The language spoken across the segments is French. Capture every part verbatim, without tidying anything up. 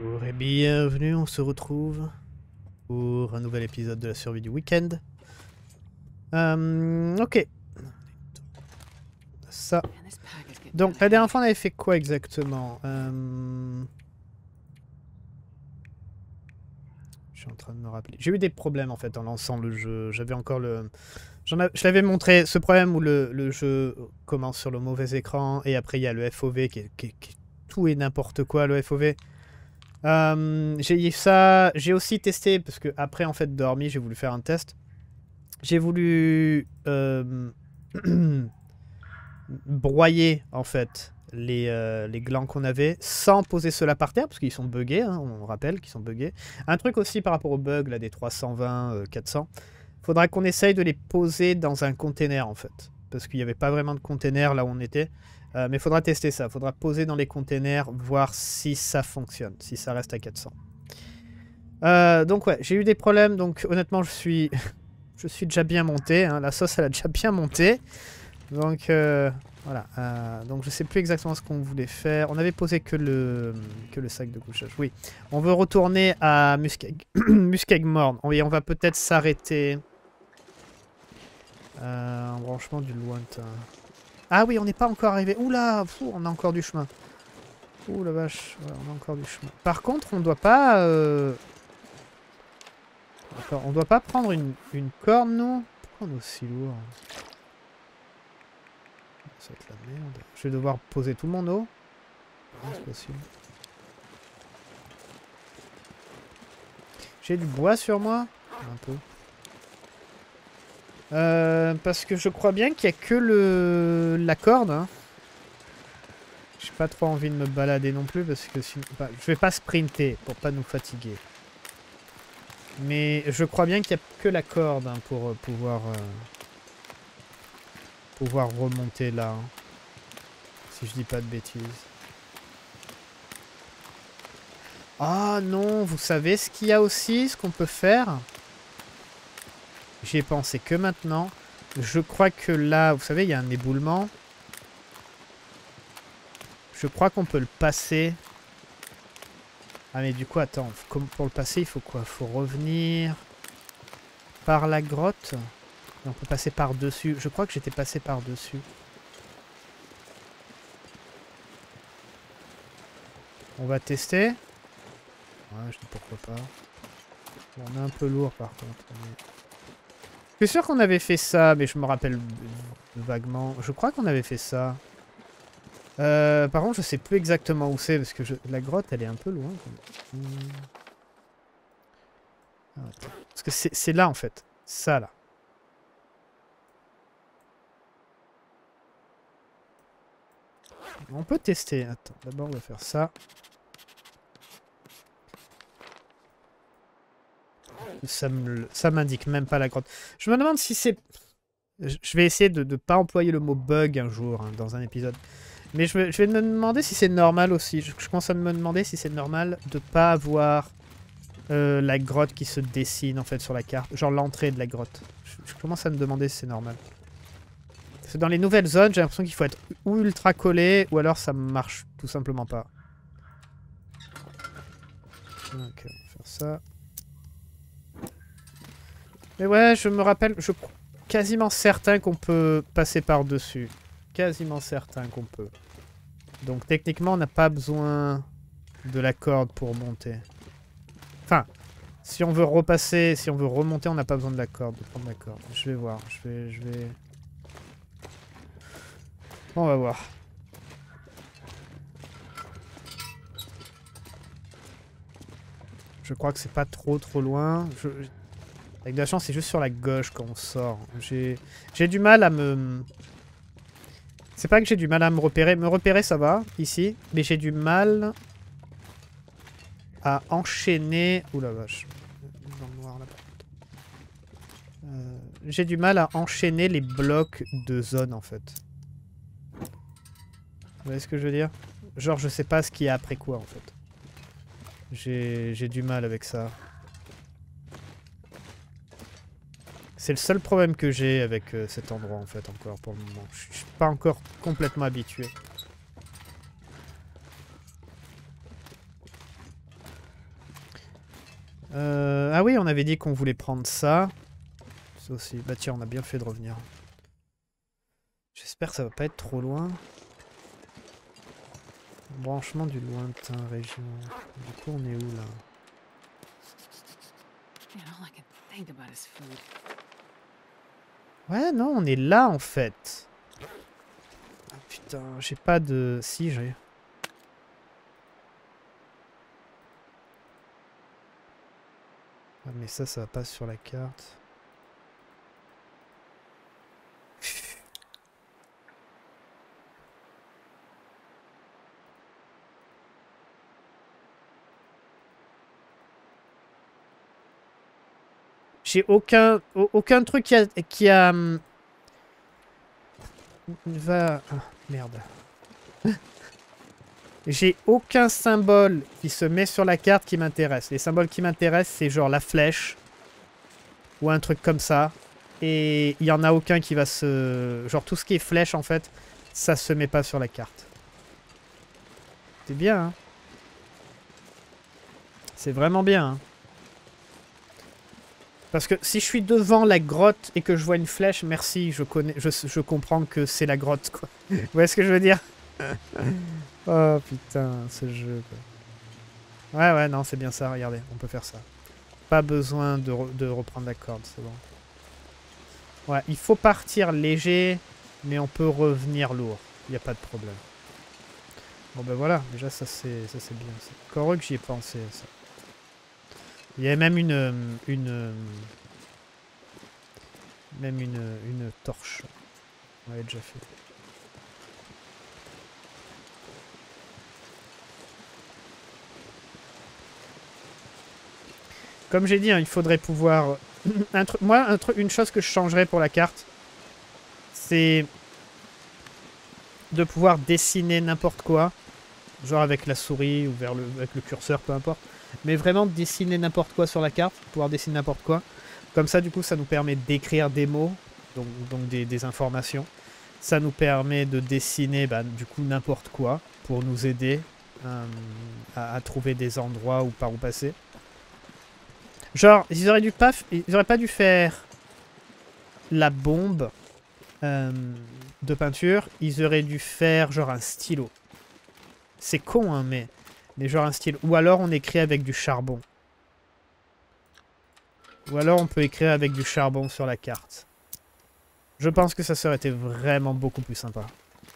Bonjour et bienvenue, on se retrouve pour un nouvel épisode de la survie du week-end. Euh, ok. Ça. Donc la dernière fois on avait fait quoi exactement? euh... Je suis en train de me rappeler. J'ai eu des problèmes en fait en lançant le jeu. J'avais encore le... A... Je l'avais montré, ce problème où le, le jeu commence sur le mauvais écran et après il y a le F O V qui est, qui est, qui est tout et n'importe quoi, le F O V. Euh, j'ai ça, j'ai aussi testé parce que après en fait dormi, j'ai voulu faire un test. J'ai voulu euh, broyer en fait les, euh, les glands qu'on avait sans poser cela par terre parce qu'ils sont buggés, hein, on rappelle qu'ils sont buggés. Un truc aussi par rapport aux bugs là des trois cent vingt, euh, quatre cents, faudra qu'on essaye de les poser dans un container en fait parce qu'il n'y avait pas vraiment de container là où on était. Euh, mais il faudra tester ça, il faudra poser dans les containers, voir si ça fonctionne, si ça reste à quatre cents. Euh, donc ouais, j'ai eu des problèmes, donc honnêtement je suis, je suis déjà bien monté, hein, la sauce elle a déjà bien monté. Donc euh, voilà, euh, donc je sais plus exactement ce qu'on voulait faire. On avait posé que le, que le sac de couchage, oui. On veut retourner à Muskegmorn, et on va peut-être s'arrêter. Euh, un branchement du lointain. Ah oui, on n'est pas encore arrivé. Oula, fou, on a encore du chemin. Ouh la vache, ouais, on a encore du chemin. Par contre, on doit pas... Euh... On doit pas prendre une, une corne, nous. Pourquoi on est aussi lourd? Ça va être la merde. Je vais devoir poser tout mon eau. C'est possible. J'ai du bois sur moi? Un peu. Euh, parce que je crois bien qu'il n'y a que le la corde. Hein. J'ai pas trop envie de me balader non plus parce que sinon, bah, je vais pas sprinter pour pas nous fatiguer. Mais je crois bien qu'il n'y a que la corde hein, pour euh, pouvoir euh, pouvoir remonter là. Hein, si je dis pas de bêtises. Ah non, vous savez ce qu'il y a aussi, ce qu'on peut faire? J'y ai pensé que maintenant. Je crois que là, vous savez, il y a un éboulement. Je crois qu'on peut le passer. Ah mais du coup, attends, comme pour le passer, il faut quoi? Faut revenir par la grotte. Et on peut passer par-dessus. Je crois que j'étais passé par-dessus. On va tester. Ouais, je dis pourquoi pas. Bon, on est un peu lourd par contre. Mais... Je suis sûr qu'on avait fait ça, mais je me rappelle vaguement. Je crois qu'on avait fait ça. Euh, par contre, je sais plus exactement où c'est, parce que je... la grotte, elle est un peu loin. Hmm. Ah, parce que c'est là, en fait. Ça, là. On peut tester. Attends, d'abord, on va faire ça. Ça me, ça m'indique même pas la grotte. Je me demande si c'est... Je vais essayer de ne pas employer le mot bug un jour, hein, dans un épisode. Mais je, me, je vais me demander si c'est normal aussi. Je, je commence à me demander si c'est normal de pas avoir euh, la grotte qui se dessine en fait sur la carte. Genre l'entrée de la grotte. Je, je commence à me demander si c'est normal. Parce que dans les nouvelles zones, j'ai l'impression qu'il faut être ou ultra collé ou alors ça marche tout simplement pas. Ok, on va faire ça. Mais ouais, je me rappelle, je suis quasiment certain qu'on peut passer par-dessus. Quasiment certain qu'on peut. Donc techniquement, on n'a pas besoin de la corde pour monter. Enfin, si on veut repasser, si on veut remonter, on n'a pas besoin de la corde, de prendre la corde. Je vais voir, je vais... Je vais... On va voir. Je crois que c'est pas trop trop loin. Je... Avec de la chance, c'est juste sur la gauche quand on sort. J'ai du mal à me... C'est pas que j'ai du mal à me repérer. Me repérer, ça va, ici. Mais j'ai du mal à enchaîner... Ouh la vache. Dans le noir, là, par contre. Euh, j'ai du mal à enchaîner les blocs de zone, en fait. Vous voyez ce que je veux dire? Genre, je sais pas ce qu'il y a après quoi, en fait. J'ai du mal avec ça. C'est le seul problème que j'ai avec euh, cet endroit, en fait, encore, pour le moment. Je suis pas encore complètement habitué. Euh, ah oui, on avait dit qu'on voulait prendre ça. Ça aussi. Bah tiens, on a bien fait de revenir. J'espère que ça va pas être trop loin. Branchement du lointain région. Du coup, on est où là? Ouais, non, on est là en fait. Ah, putain, j'ai pas de... Si, j'ai... Ah, mais ça, ça va pas sur la carte. J'ai aucun... Aucun truc qui a... Qui a... Va... Ah, merde. J'ai aucun symbole qui se met sur la carte qui m'intéresse. Les symboles qui m'intéressent, c'est genre la flèche. Ou un truc comme ça. Et il n'y en a aucun qui va se... Genre tout ce qui est flèche, en fait, ça se met pas sur la carte. C'est bien, hein. C'est vraiment bien, hein. Parce que si je suis devant la grotte et que je vois une flèche, merci, je connais, je, je comprends que c'est la grotte, quoi. Vous voyez ce que je veux dire? Oh putain, ce jeu, quoi. Ouais, ouais, non, c'est bien ça, regardez, on peut faire ça. Pas besoin de, re de reprendre la corde, c'est bon. Ouais, il faut partir léger, mais on peut revenir lourd. Il n'y a pas de problème. Bon ben voilà, déjà ça c'est bien. C'est encore heureux que j'y ai pensé à ça. Il y a même une... une même une, une torche. On l'avait déjà fait. Comme j'ai dit, hein, il faudrait pouvoir... un Moi, un une chose que je changerais pour la carte, c'est de pouvoir dessiner n'importe quoi. Genre avec la souris ou vers le, avec le curseur, peu importe. Mais vraiment dessiner n'importe quoi sur la carte, pouvoir dessiner n'importe quoi. Comme ça, du coup, ça nous permet d'écrire des mots, donc, donc des, des informations. Ça nous permet de dessiner, bah, du coup, n'importe quoi pour nous aider euh, à, à trouver des endroits où par où passer. Genre, ils auraient, dû pas, ils auraient pas dû faire la bombe euh, de peinture. Ils auraient dû faire genre un stylo. C'est con, hein, mais, mais genre un stylo. Ou alors on écrit avec du charbon. Ou alors on peut écrire avec du charbon sur la carte. Je pense que ça serait été vraiment beaucoup plus sympa.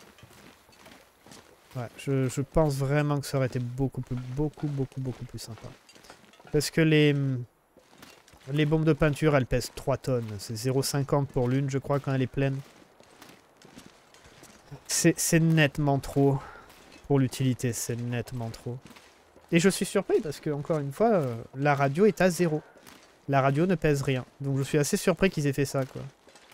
Ouais, je, je pense vraiment que ça aurait été beaucoup, plus, beaucoup, beaucoup, beaucoup plus sympa. Parce que les... Les bombes de peinture, elles pèsent trois tonnes. C'est zéro virgule cinquante pour l'une, je crois, quand elle est pleine. C'est nettement trop. Pour l'utilité, c'est nettement trop. Et je suis surpris parce que, encore une fois, euh, la radio est à zéro. La radio ne pèse rien. Donc je suis assez surpris qu'ils aient fait ça, quoi.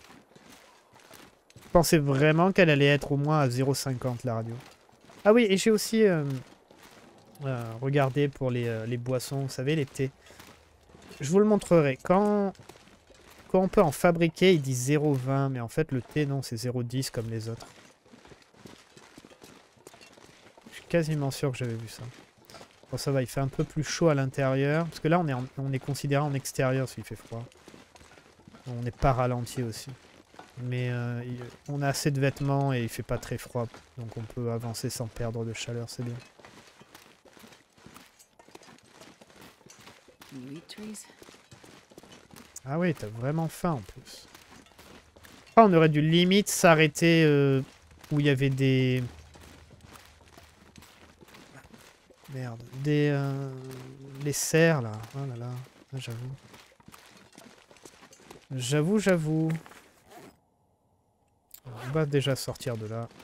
Je pensais vraiment qu'elle allait être au moins à zéro virgule cinquante, la radio. Ah oui, et j'ai aussi euh, euh, regardé pour les, euh, les boissons, vous savez, les thés. Je vous le montrerai. Quand, quand on peut en fabriquer, il dit zéro virgule vingt, mais en fait, le thé, non, c'est zéro virgule dix comme les autres. Je suis quasiment sûr que j'avais vu ça. Bon, ça va, il fait un peu plus chaud à l'intérieur. Parce que là, on est, en, on est considéré en extérieur s'il fait froid. On n'est pas ralenti aussi. Mais euh, il, on a assez de vêtements et il fait pas très froid. Donc on peut avancer sans perdre de chaleur, c'est bien. Ah oui, t'as vraiment faim en plus. Ah, on aurait dû limite s'arrêter euh, où il y avait des... Merde. Des... Euh, les cerfs, là. Oh là là. J'avoue. J'avoue, j'avoue. On va déjà sortir de là.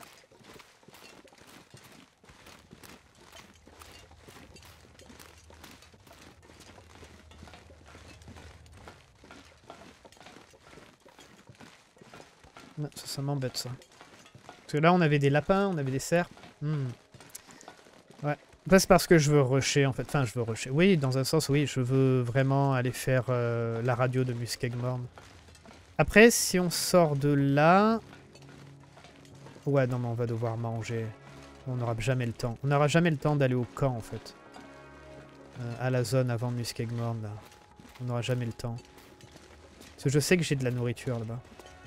Ça, ça m'embête, ça. Parce que là, on avait des lapins, on avait des cerfs. Hmm. Ouais. C'est parce que je veux rusher, en fait. Enfin, je veux rusher. Oui, dans un sens, oui. Je veux vraiment aller faire euh, la radio de Muskegmorn. Après, si on sort de là... Ouais, non, mais on va devoir manger. On n'aura jamais le temps. On n'aura jamais le temps d'aller au camp, en fait. euh, à la zone avant Muskegmorn, là. On n'aura jamais le temps. Parce que je sais que j'ai de la nourriture là-bas.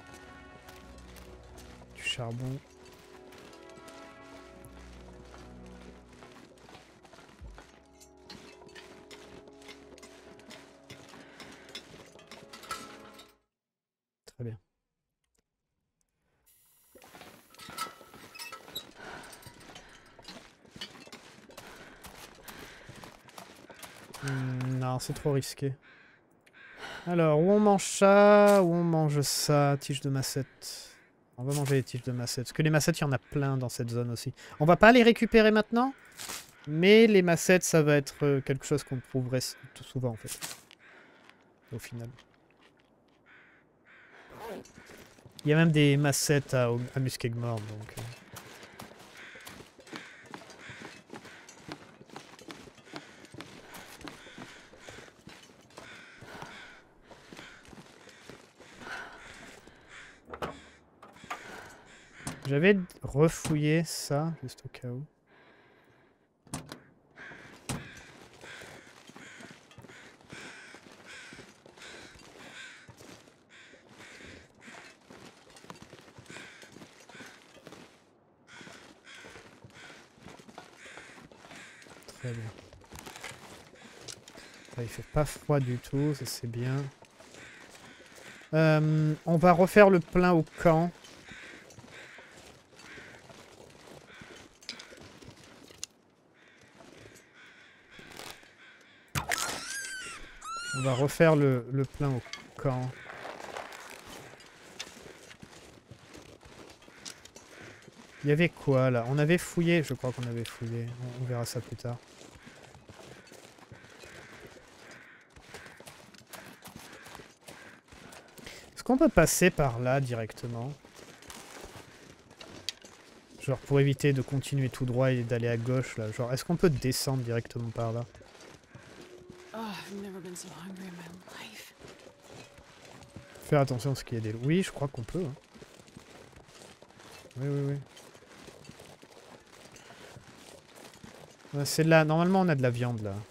Du charbon. Très bien. Hmm, non, c'est trop risqué. Alors, où on mange ça, où on mange ça, tige de massette. On va manger les tiges de massette. Parce que les massettes, il y en a plein dans cette zone aussi. On va pas les récupérer maintenant, mais les massettes, ça va être euh, quelque chose qu'on trouverait tout souvent, en fait. Au final. Il y a même des massettes à, à Muskegmorn, donc... Euh... J'avais refouillé ça, juste au cas où. Très bien. Là, il fait pas froid du tout, ça c'est bien. Euh, on va refaire le plein au camp. On va refaire le, le plein au camp. Il y avait quoi là? On avait fouillé, je crois qu'on avait fouillé. On, on verra ça plus tard. Est-ce qu'on peut passer par là directement? Genre pour éviter de continuer tout droit et d'aller à gauche là. Genre est-ce qu'on peut descendre directement par là? Faire attention à ce qu'il y a des loups. Oui, je crois qu'on peut. Hein. Oui, oui, oui. C'est là. Normalement, on a de la viande là.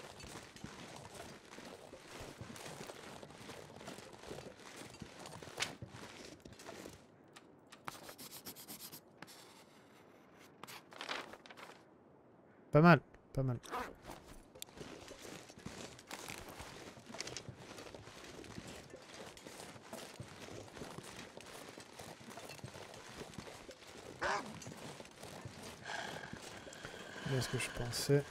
Pas mal, pas mal. C'est ce que je pensais.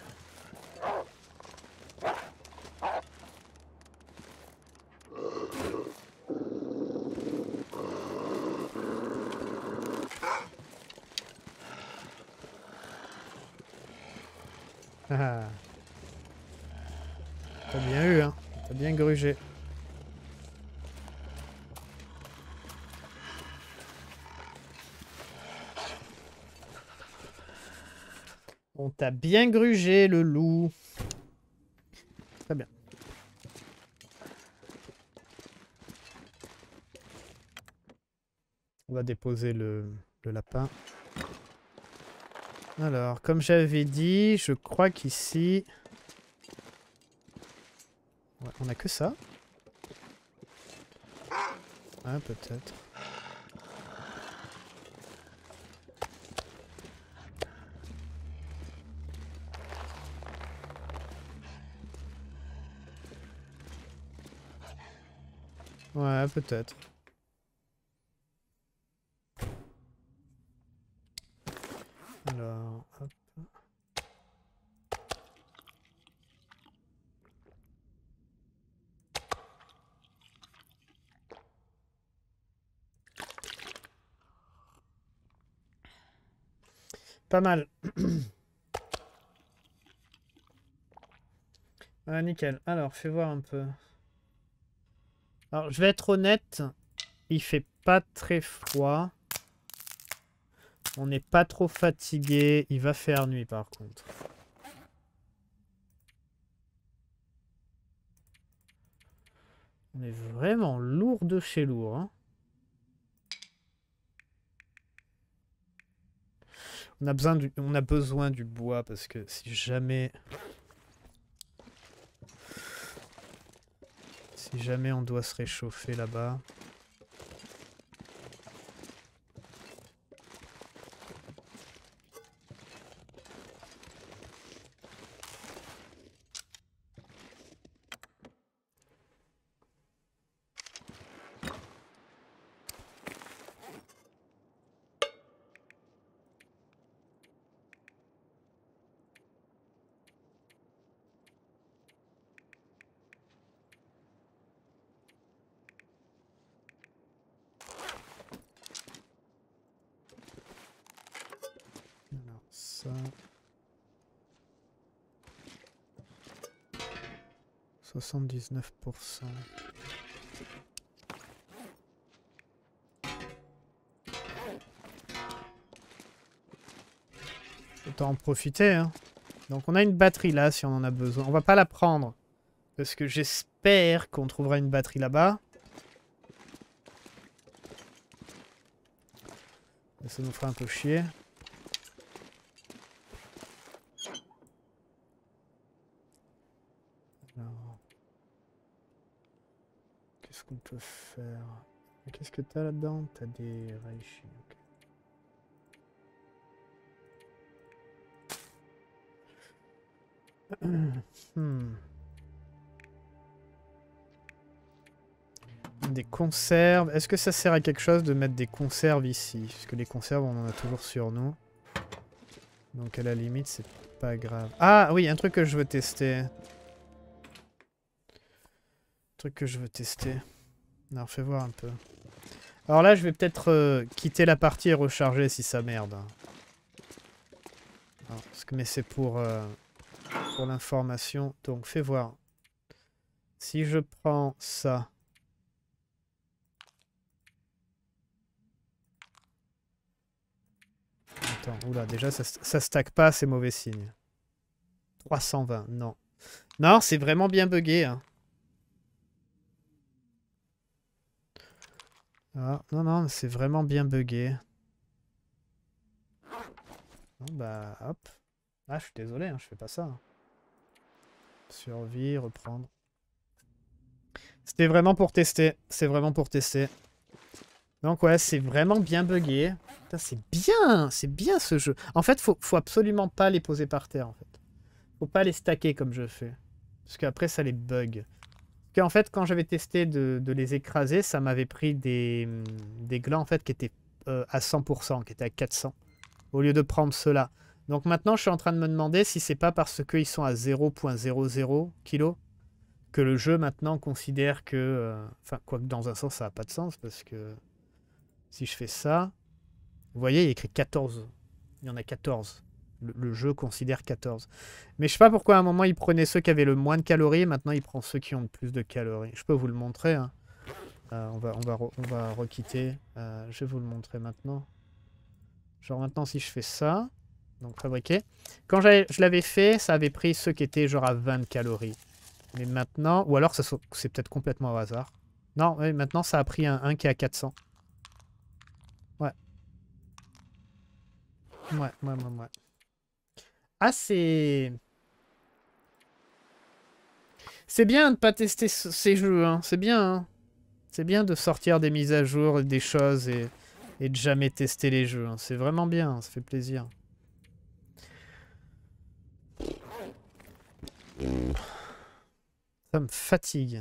Ah. T'as bien eu, hein. T'as bien grugé. On t'a bien grugé, le loup. Très bien. On va déposer le, le lapin. Alors, comme j'avais dit, je crois qu'ici... Ouais, on a que ça. Ah, peut-être. Ouais, peut-être. Alors, hop. Pas mal. Ah, nickel. Alors, fais voir un peu. Alors, je vais être honnête. Il fait pas très froid. On n'est pas trop fatigué. Il va faire nuit, par contre. On est vraiment lourd de chez lourd. Hein. On a besoin du, on a besoin du bois parce que si jamais... Si jamais on doit se réchauffer là-bas. Ça. soixante-dix-neuf pour cent. Autant en profiter, hein. Donc on a une batterie là si on en a besoin. On va pas la prendre. Parce que j'espère qu'on trouvera une batterie là-bas. Ça nous fera un peu chier. Qu'est-ce qu'on peut faire? Qu'est-ce que t'as là-dedans? T'as des Reishi. Okay. hmm. Des conserves. Est-ce que ça sert à quelque chose de mettre des conserves ici? Parce que les conserves, on en a toujours sur nous. Donc à la limite, c'est pas grave. Ah oui, un truc que je veux tester. Un truc que je veux tester. Alors fais voir un peu. Alors là, je vais peut-être euh, quitter la partie et recharger si ça merde. Alors, parce que, mais c'est pour, euh, pour l'information. Donc fais voir. Si je prends ça. Attends, oula, déjà ça, ça stack pas, c'est mauvais signe. trois cent vingt, non. Non, c'est vraiment bien buggé. Hein. Ah, non, non, c'est vraiment bien buggé. Bon, bah, hop. Ah, je suis désolé, hein, je fais pas ça. Hein. Survie, reprendre. C'était vraiment pour tester. C'est vraiment pour tester. Donc ouais, c'est vraiment bien buggé. C'est bien, c'est bien ce jeu. En fait, faut, faut absolument pas les poser par terre, en fait. Faut pas les stacker comme je fais. Parce qu'après, ça les bug. Parce qu'en fait, quand j'avais testé de, de les écraser, ça m'avait pris des, des glands, en fait, qui étaient euh, à cent pour cent, qui étaient à quatre cents. Au lieu de prendre ceux-là. Donc maintenant, je suis en train de me demander si c'est pas parce qu'ils sont à zéro virgule zéro zéro kg que le jeu, maintenant, considère que... Euh... Enfin, quoique dans un sens, ça n'a pas de sens, parce que... Si je fais ça... Vous voyez, il y a écrit quatorze. Il y en a quatorze. Le, le jeu considère quatorze. Mais je sais pas pourquoi à un moment il prenait ceux qui avaient le moins de calories et maintenant il prend ceux qui ont le plus de calories. Je peux vous le montrer. Hein. Euh, on va, on va, re, on va requitter. Euh, je vais vous le montrer maintenant. Genre maintenant si je fais ça, donc fabriquer. Quand je l'avais fait, ça avait pris ceux qui étaient genre à vingt calories. Mais maintenant, ou alors c'est peut-être complètement au hasard. Non, oui, maintenant ça a pris un, un qui est à quatre cents. Ouais. Ouais, ouais, ouais, ouais. Ah, c'est... C'est bien de pas tester ces jeux, hein. C'est bien, hein. C'est bien de sortir des mises à jour, des choses et, et de jamais tester les jeux. Hein. C'est vraiment bien, hein. Ça fait plaisir. Ça me fatigue.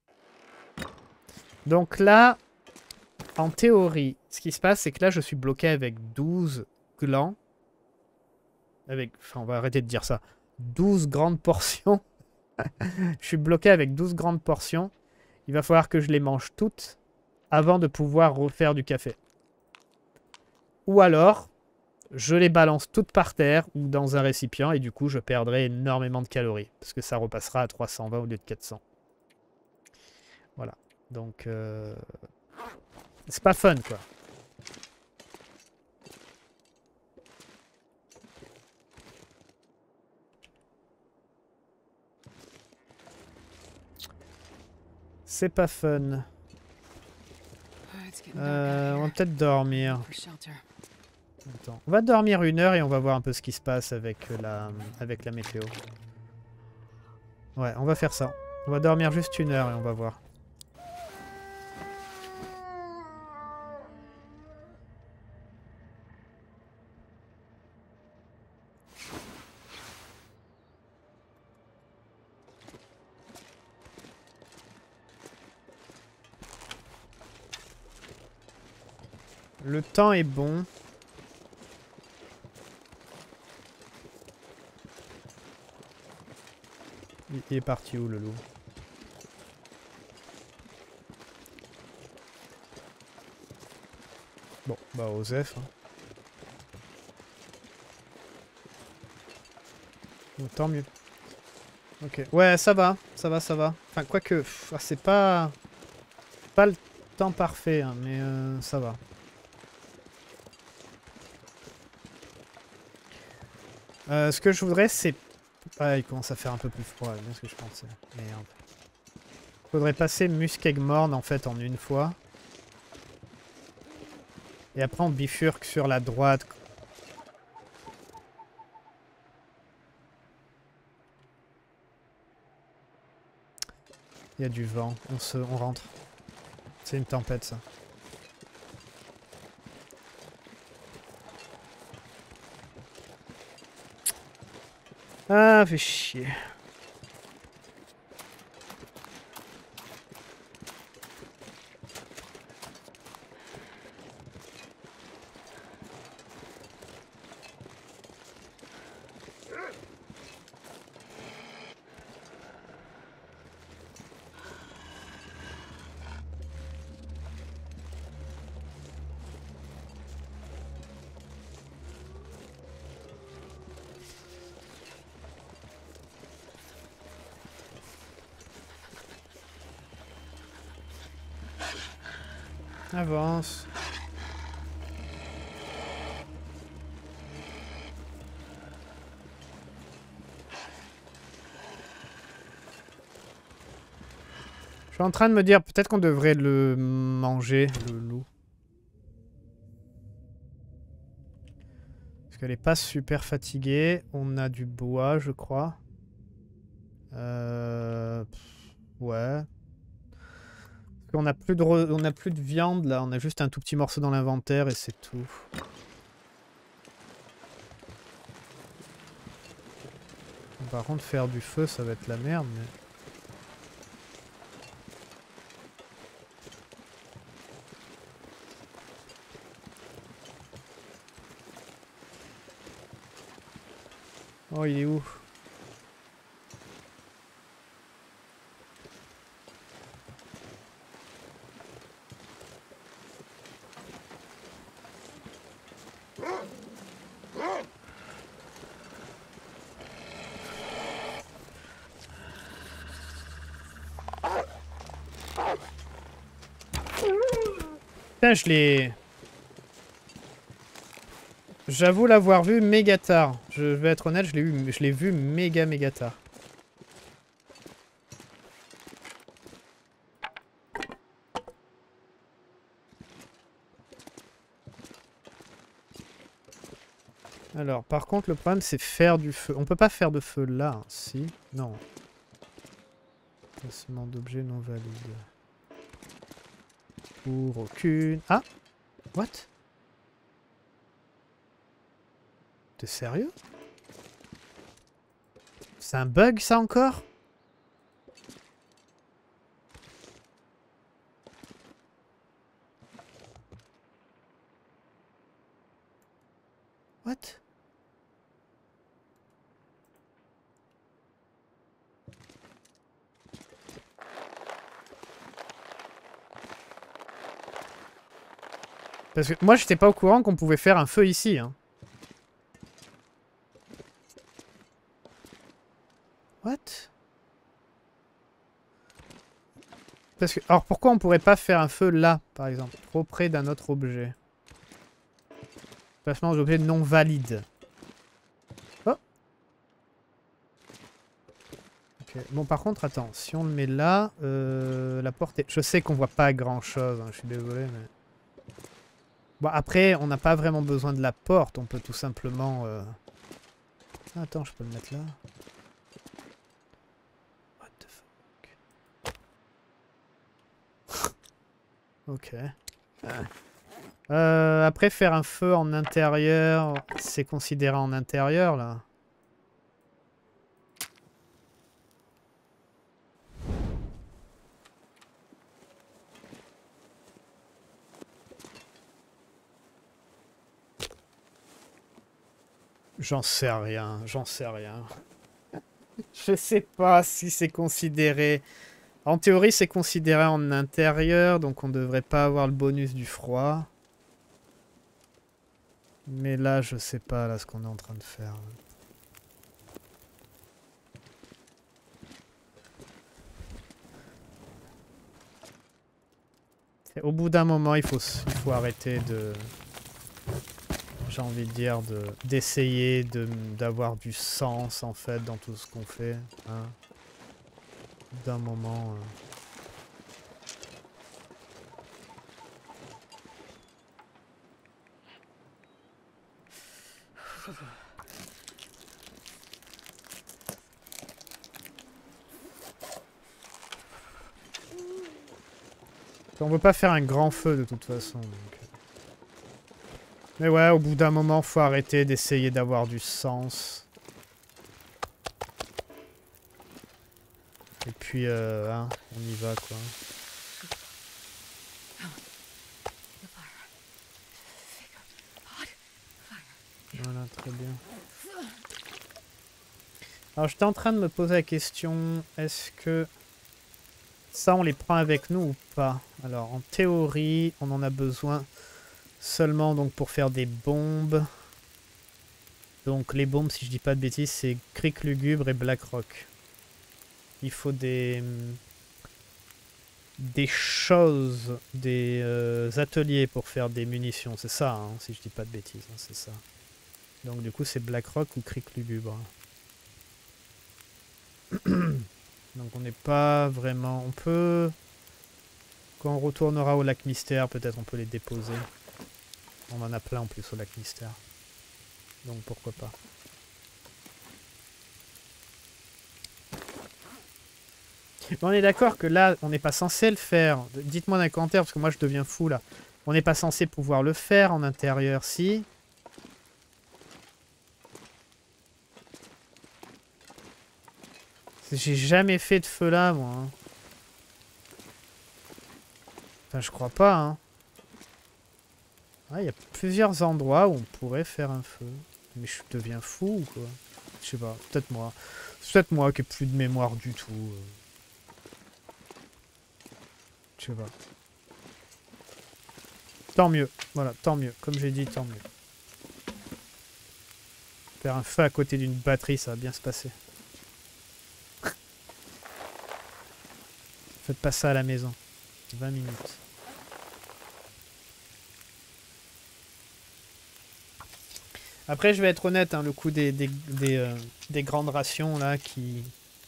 Donc là, en théorie, ce qui se passe, c'est que là, je suis bloqué avec douze glands. Avec, enfin, on va arrêter de dire ça. douze grandes portions. Je suis bloqué avec douze grandes portions. Il va falloir que je les mange toutes avant de pouvoir refaire du café. Ou alors, je les balance toutes par terre ou dans un récipient et du coup, je perdrai énormément de calories. Parce que ça repassera à trois cent vingt au lieu de quatre cents. Voilà. Donc, euh... c'est pas fun, quoi. C'est pas fun. Euh, on va peut-être dormir. Attends. On va dormir une heure et on va voir un peu ce qui se passe avec la, avec la météo. Ouais, on va faire ça. On va dormir juste une heure et on va voir. Le temps est bon. Il est parti où le loup? Bon, bah Osef. Hein. Donc, tant mieux. Ok. Ouais, ça va, ça va, ça va. Enfin, quoique, c'est pas... Pas le temps parfait, hein, mais euh, ça va. Euh, ce que je voudrais, c'est... Ah, il commence à faire un peu plus froid, c'est ce que je pensais. Merde. Faudrait passer Muskegmorn, en fait, en une fois. Et après, on bifurque sur la droite. Il y a du vent. On, se... on rentre. C'est une tempête, ça. Ah, fait chier. Avance. Je suis en train de me dire, peut-être qu'on devrait le manger, le loup. Parce qu'elle est pas super fatiguée. On a du bois, je crois. Euh... Ouais. On a plus de re... on a plus de viande là, on a juste un tout petit morceau dans l'inventaire et c'est tout. Par contre, faire du feu, ça va être la merde. Mais... Oh, il est où? Putain, je l'ai... J'avoue l'avoir vu méga tard. Je vais être honnête, je l'ai eu... je l'ai vu méga méga tard. Alors, par contre, le problème, c'est faire du feu. On peut pas faire de feu là, hein. Si? Non. Placement d'objets non valide. Pour aucune... Ah! What? T'es sérieux? C'est un bug, ça, encore? What? Parce que moi, j'étais pas au courant qu'on pouvait faire un feu ici, hein. What? Parce que... Alors, pourquoi on pourrait pas faire un feu là, par exemple? Trop près d'un autre objet. Placement d'objets non valide. Oh! Ok. Bon, par contre, attends. Si on le met là, euh, la porte est... Je sais qu'on voit pas grand-chose, hein, je suis désolé, mais... Bon, après, on n'a pas vraiment besoin de la porte. On peut tout simplement... Euh... Ah, attends, je peux le mettre là. What the fuck? Ok. Ah. Euh, après, faire un feu en intérieur, c'est considéré en intérieur, là. J'en sais rien, j'en sais rien. Je sais pas si c'est considéré... En théorie, c'est considéré en intérieur, donc on devrait pas avoir le bonus du froid. Mais là, je sais pas là ce qu'on est en train de faire. Au bout d'un moment, il faut, il faut arrêter de... J'ai envie de dire de d'essayer de d'avoir du sens en fait dans tout ce qu'on fait. Hein. D'un moment... Euh... On veut pas faire un grand feu de toute façon. Donc. Mais ouais, au bout d'un moment, faut arrêter d'essayer d'avoir du sens. Et puis, euh, hein, on y va quoi. Voilà, très bien. Alors, j'étais en train de me poser la question, est-ce que ça, on les prend avec nous ou pas? Alors, en théorie, on en a besoin seulement donc pour faire des bombes. Donc, les bombes, si je dis pas de bêtises, c'est Crique Lugubre et Black Rock. Il faut des... des choses, des euh, ateliers pour faire des munitions. C'est ça, hein, si je dis pas de bêtises, hein, c'est ça. Donc, du coup, c'est Black Rock ou Crique Lugubre. Donc on n'est pas vraiment... On peut... Quand on retournera au lac Mystère, peut-être on peut les déposer. On en a plein en plus au lac Mystère. Donc pourquoi pas. Mais on est d'accord que là, on n'est pas censé le faire. Dites-moi dans les commentaires, parce que moi je deviens fou là. On n'est pas censé pouvoir le faire en intérieur, si... J'ai jamais fait de feu là, moi. Hein. Enfin, je crois pas, hein. Il y a plusieurs endroits où on pourrait faire un feu. Mais je deviens fou ou quoi? Je sais pas, peut-être moi. C'est peut-être moi qui ai plus de mémoire du tout. Euh. Je sais pas. Tant mieux. Voilà, tant mieux. Comme j'ai dit, tant mieux. Faire un feu à côté d'une batterie, ça va bien se passer. Faites pas ça à la maison. vingt minutes. Après, je vais être honnête, hein, le coût des, des, des, euh, des grandes rations là qui,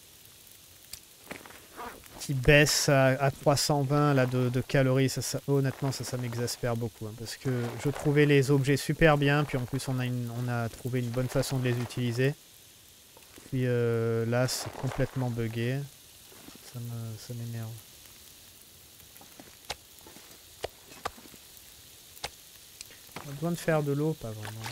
qui baissent à, à trois cent vingt là, de, de calories, ça, ça, honnêtement, ça, ça m'exaspère beaucoup. Hein, parce que je trouvais les objets super bien, puis en plus, on a, une, on a trouvé une bonne façon de les utiliser. Puis euh, là, c'est complètement buggé. Ça m'énerve. On a besoin de faire de l'eau, pas vraiment.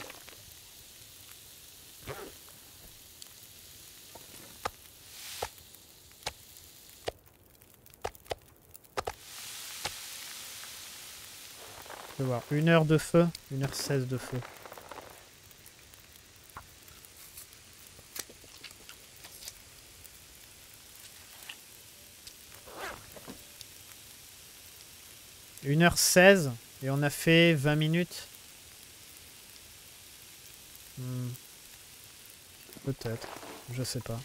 Je vais voir. Une heure de feu, une heure seize de feu. une heure seize et on a fait vingt minutes. Hmm. Peut-être, je sais pas.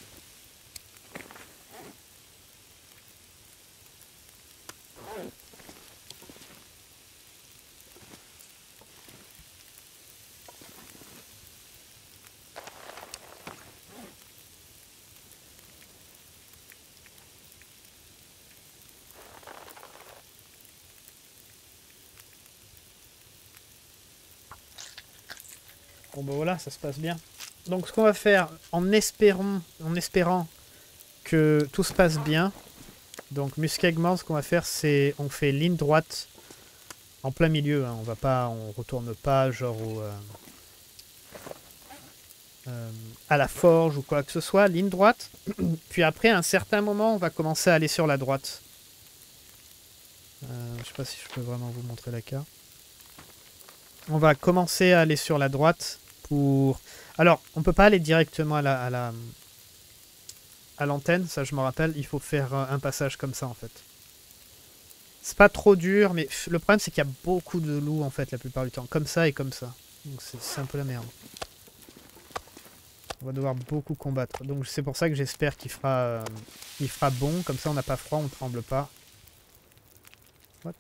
Bon bah voilà, ça se passe bien. Donc ce qu'on va faire, en espérant, en espérant que tout se passe bien, donc Muskegman, ce qu'on va faire, c'est on fait ligne droite en plein milieu. Hein, on va pas, on retourne pas genre au, euh, euh, à la forge ou quoi que ce soit, ligne droite. Puis après, à un certain moment, on va commencer à aller sur la droite. Euh, je sais pas si je peux vraiment vous montrer la carte. On va commencer à aller sur la droite pour Alors, on peut pas aller directement à la... À la à l'antenne, ça je me rappelle, il faut faire un passage comme ça en fait. C'est pas trop dur, mais le problème c'est qu'il y a beaucoup de loups en fait la plupart du temps. Comme ça et comme ça. Donc c'est un peu la merde. On va devoir beaucoup combattre. Donc c'est pour ça que j'espère qu'il fera, euh, il fera bon. Comme ça on n'a pas froid, on tremble pas. What?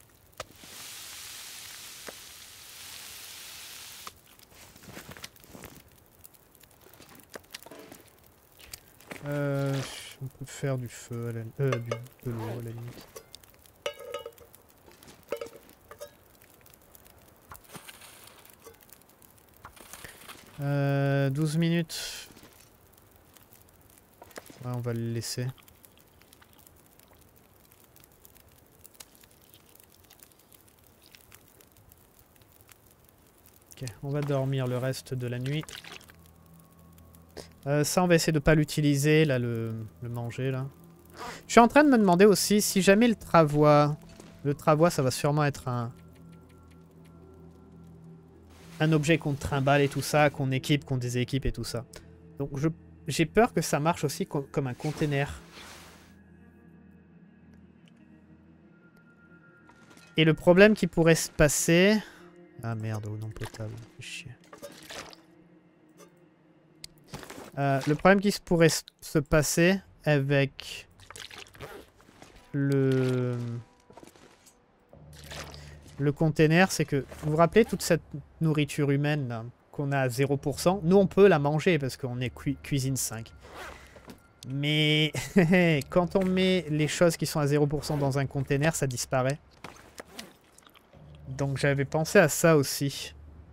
Euh, on peut faire du feu, à la, euh, du, de l'eau à la limite. Euh, douze minutes. Ouais, on va le laisser. Ok, on va dormir le reste de la nuit. Euh, ça, on va essayer de pas l'utiliser, là, le, le manger, là. Je suis en train de me demander aussi, si jamais le travois... Le travois, ça va sûrement être un... Un objet qu'on trimballe et tout ça, qu'on équipe, qu'on déséquipe et tout ça. Donc, je, j'ai peur que ça marche aussi com comme un container. Et le problème qui pourrait se passer... Ah merde, eau non potable, c'est chier. Euh, le problème qui pourrait se passer avec le, le container, c'est que, vous vous rappelez toute cette nourriture humaine qu'on a à zéro pour cent? Nous, on peut la manger parce qu'on est cu cuisine cinq. Mais quand on met les choses qui sont à zéro pour cent dans un container, ça disparaît. Donc j'avais pensé à ça aussi.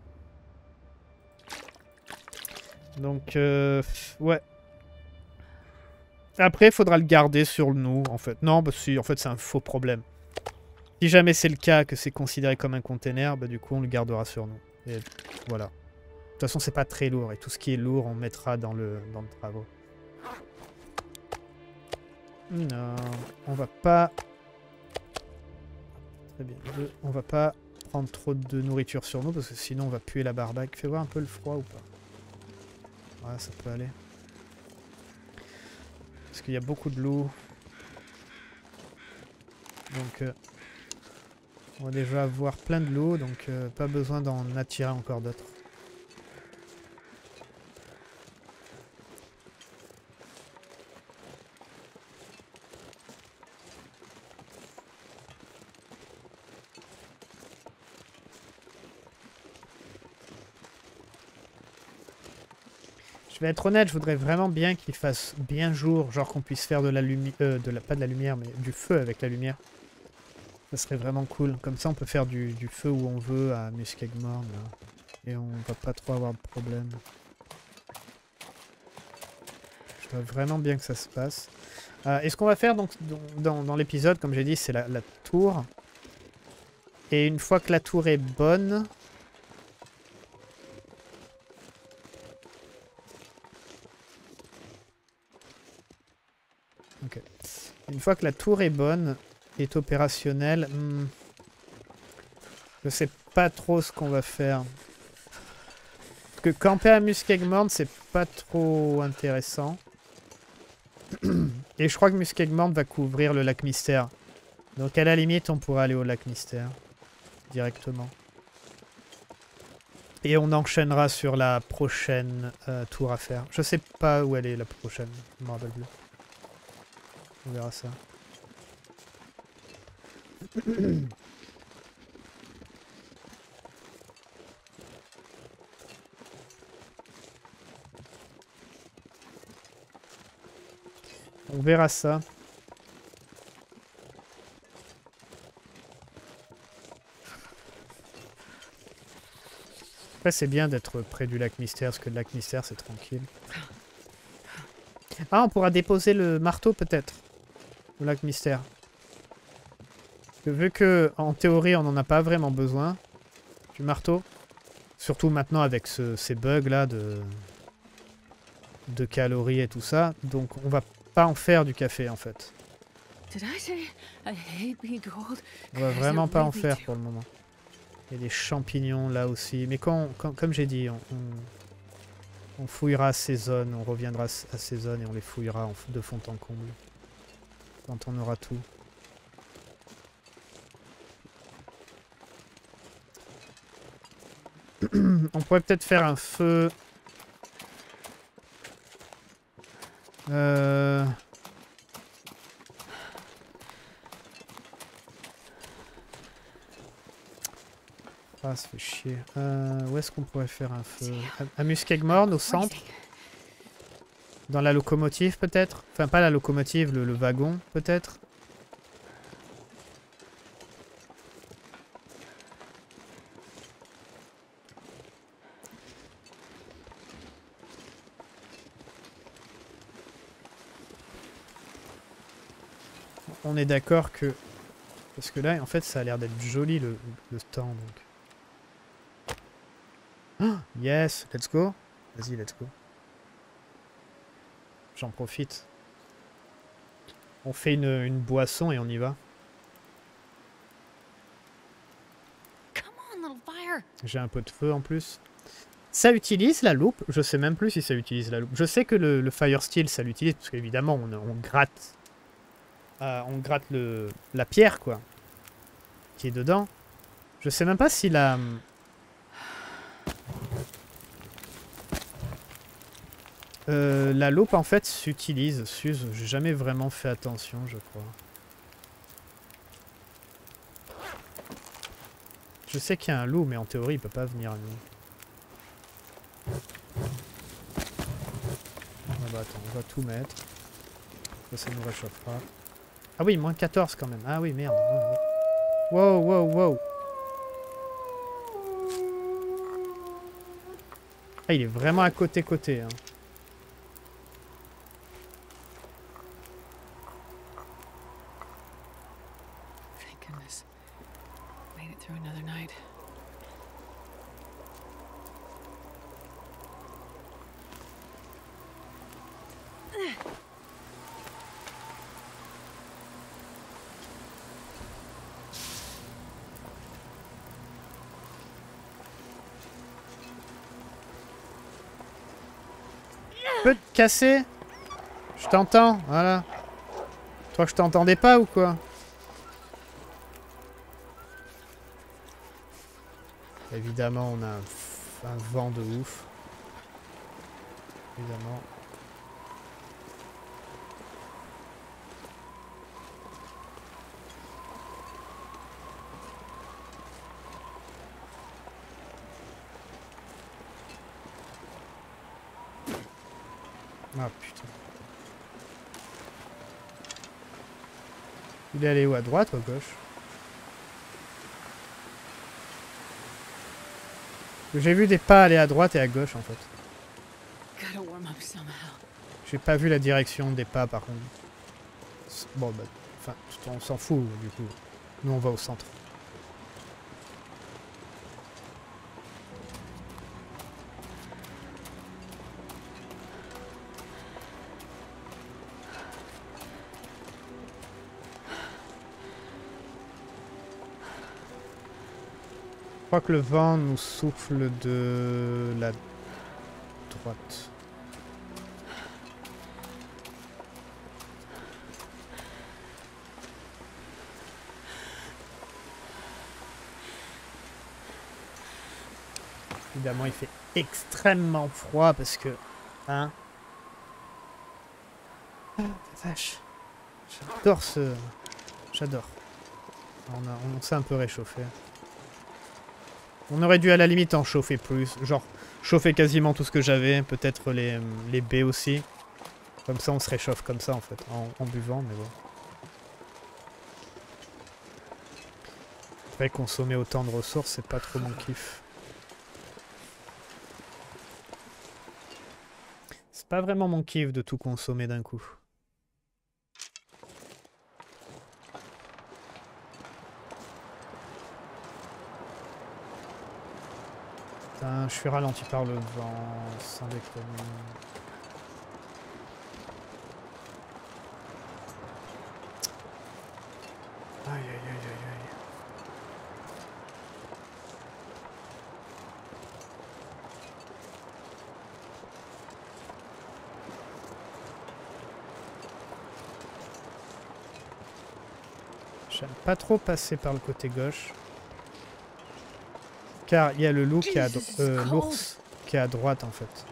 Donc, euh, ouais. Après, il faudra le garder sur nous, en fait. Non, bah si, en fait, c'est un faux problème. Si jamais c'est le cas, que c'est considéré comme un container, bah du coup, on le gardera sur nous. Et voilà. De toute façon, c'est pas très lourd. Et tout ce qui est lourd, on mettra dans le, dans le travaux. Non, on va pas... Très bien. On va pas prendre trop de nourriture sur nous, parce que sinon, on va puer la barbaque. Fais voir un peu le froid ou pas. Ouais, ça peut aller. Parce qu'il y a beaucoup de loups. Donc, euh, on va déjà avoir plein de loups, donc euh, pas besoin d'en attirer encore d'autres. Je vais être honnête, je voudrais vraiment bien qu'il fasse bien jour, genre qu'on puisse faire de la lumière, euh, de la, pas de la lumière, mais du feu avec la lumière. Ça serait vraiment cool. Comme ça, on peut faire du, du feu où on veut à Muskegmorn, et on va pas trop avoir de problème. Je veux vraiment bien que ça se passe. Euh, et ce qu'on va faire donc dans, dans l'épisode, comme j'ai dit, c'est la, la tour. Et une fois que la tour est bonne... Ok. Une fois que la tour est bonne, est opérationnelle, hmm, je sais pas trop ce qu'on va faire. Parce que camper à Muskegmorn, c'est pas trop intéressant. Et je crois que Muskegmorn va couvrir le lac Mystère. Donc à la limite, on pourra aller au lac Mystère directement. Et on enchaînera sur la prochaine euh, tour à faire. Je sais pas où elle est la prochaine. Je me rappelle plus. On verra ça. On verra ça. Après, c'est bien d'être près du lac Mystère, parce que le lac Mystère, c'est tranquille. Ah, on pourra déposer le marteau, peut-être. Au lac Mystère. Parce que vu que, en théorie, on n'en a pas vraiment besoin du marteau. Surtout maintenant avec ce, ces bugs-là de... de calories et tout ça. Donc, on va pas en faire du café, en fait. On va vraiment pas en faire pour le moment. Il y a des champignons là aussi. Mais quand, quand comme j'ai dit, on, on, On fouillera ces zones, on reviendra à ces zones et on les fouillera en, de fond en comble. Quand on aura tout. On pourrait peut-être faire un feu. Euh... Ah, ça fait chier. Euh, où est-ce qu'on pourrait faire un feu? À, à Muskegmorn, au centre? Dans la locomotive, peut-être? Enfin, pas la locomotive, le, le wagon, peut-être? On est d'accord que... Parce que là, en fait, ça a l'air d'être joli, le, le temps, donc... Oh, yes, let's go. Vas-y, let's go. J'en profite. On fait une, une boisson et on y va. J'ai un peu de feu en plus. Ça utilise la loupe? Je sais même plus si ça utilise la loupe. Je sais que le, le Fire Steel, ça l'utilise, parce qu'évidemment, on, on gratte... Euh, on gratte le, la pierre, quoi. Qui est dedans. Je sais même pas si la... Euh, la loupe, en fait, s'utilise, s'use. J'ai jamais vraiment fait attention, je crois. Je sais qu'il y a un loup, mais en théorie, il peut pas venir à nous. Ah bah attends, on va tout mettre. Ça, ça nous réchauffera. Ah oui, moins quatorze quand même. Ah oui, merde. Wow, wow, wow. Ah, il est vraiment à côté-côté, hein. Tu peux te casser? Je t'entends, voilà. Toi, je t'entendais pas ou quoi? Évidemment, on a un, un vent de ouf. Évidemment. Ah putain. Il est allé où? À droite ou à gauche? J'ai vu des pas aller à droite et à gauche en fait. J'ai pas vu la direction des pas par contre. Bon bah, enfin, on s'en fout du coup. Nous on va au centre. Je crois que le vent nous souffle de la droite. Évidemment, il fait extrêmement froid parce que... Hein? Ah, vache. J'adore ce... J'adore. On, a... on s'est un peu réchauffé. On aurait dû à la limite en chauffer plus. Genre, chauffer quasiment tout ce que j'avais. Peut-être les, les baies aussi. Comme ça, on se réchauffe comme ça, en fait. En, en buvant, mais bon. Après, consommer autant de ressources, c'est pas trop mon kiff. C'est pas vraiment mon kiff de tout consommer d'un coup. Putain, je suis ralenti par le vent, sans déconner. Aïe aïe aïe aïe aïe. J'aime pas trop passer par le côté gauche. Car il y a le loup qui est à euh, l'ours qui est à droite en fait.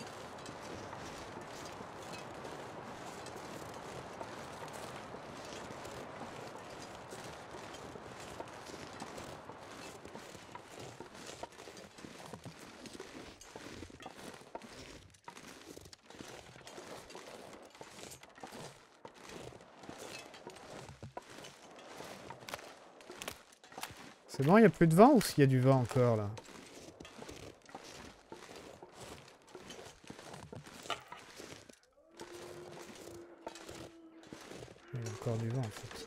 C'est bon, il n'y a plus de vent ou s'il y a du vent encore là? Il y a encore du vent en fait.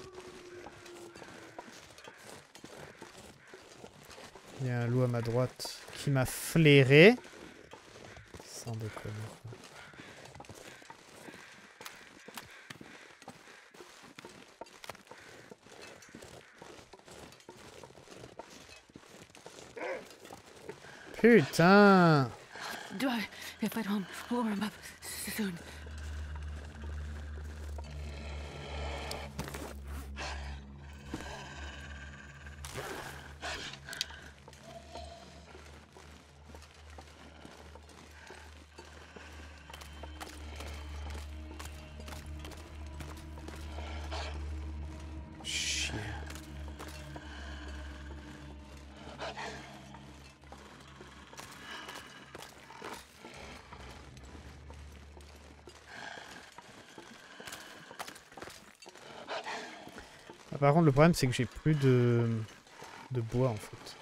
Il y a un loup à ma droite qui m'a flairé. Sans déconner. Putain! Do I if I don't warm up soon? Par contre, le problème, c'est que j'ai plus de... de bois, en fait.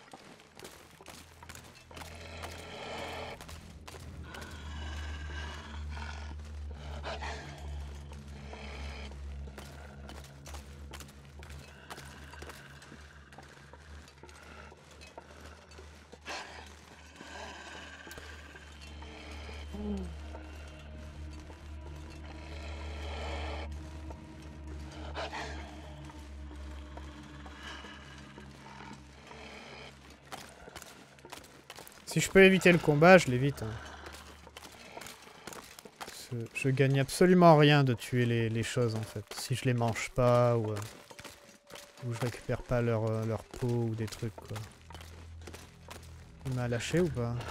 Si je peux éviter le combat, je l'évite. Hein. Je gagne absolument rien de tuer les, les choses en fait. Si je les mange pas ou, euh, ou je récupère pas leur, euh, leur peau ou des trucs quoi. Il m'a lâché ou pas?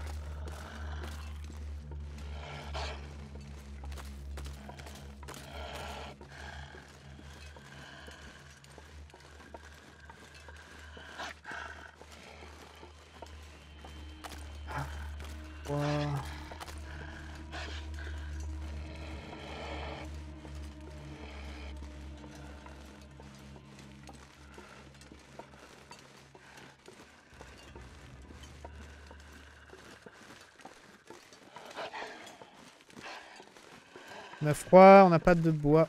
On a froid, on n'a pas de bois.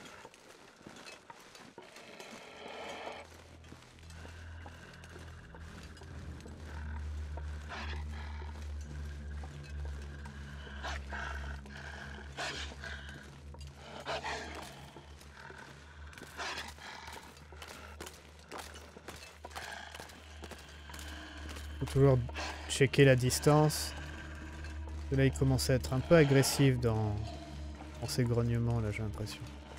Faut toujours checker la distance. Là, il commence à être un peu agressif dans... Dans ces grognements là, j'ai l'impression.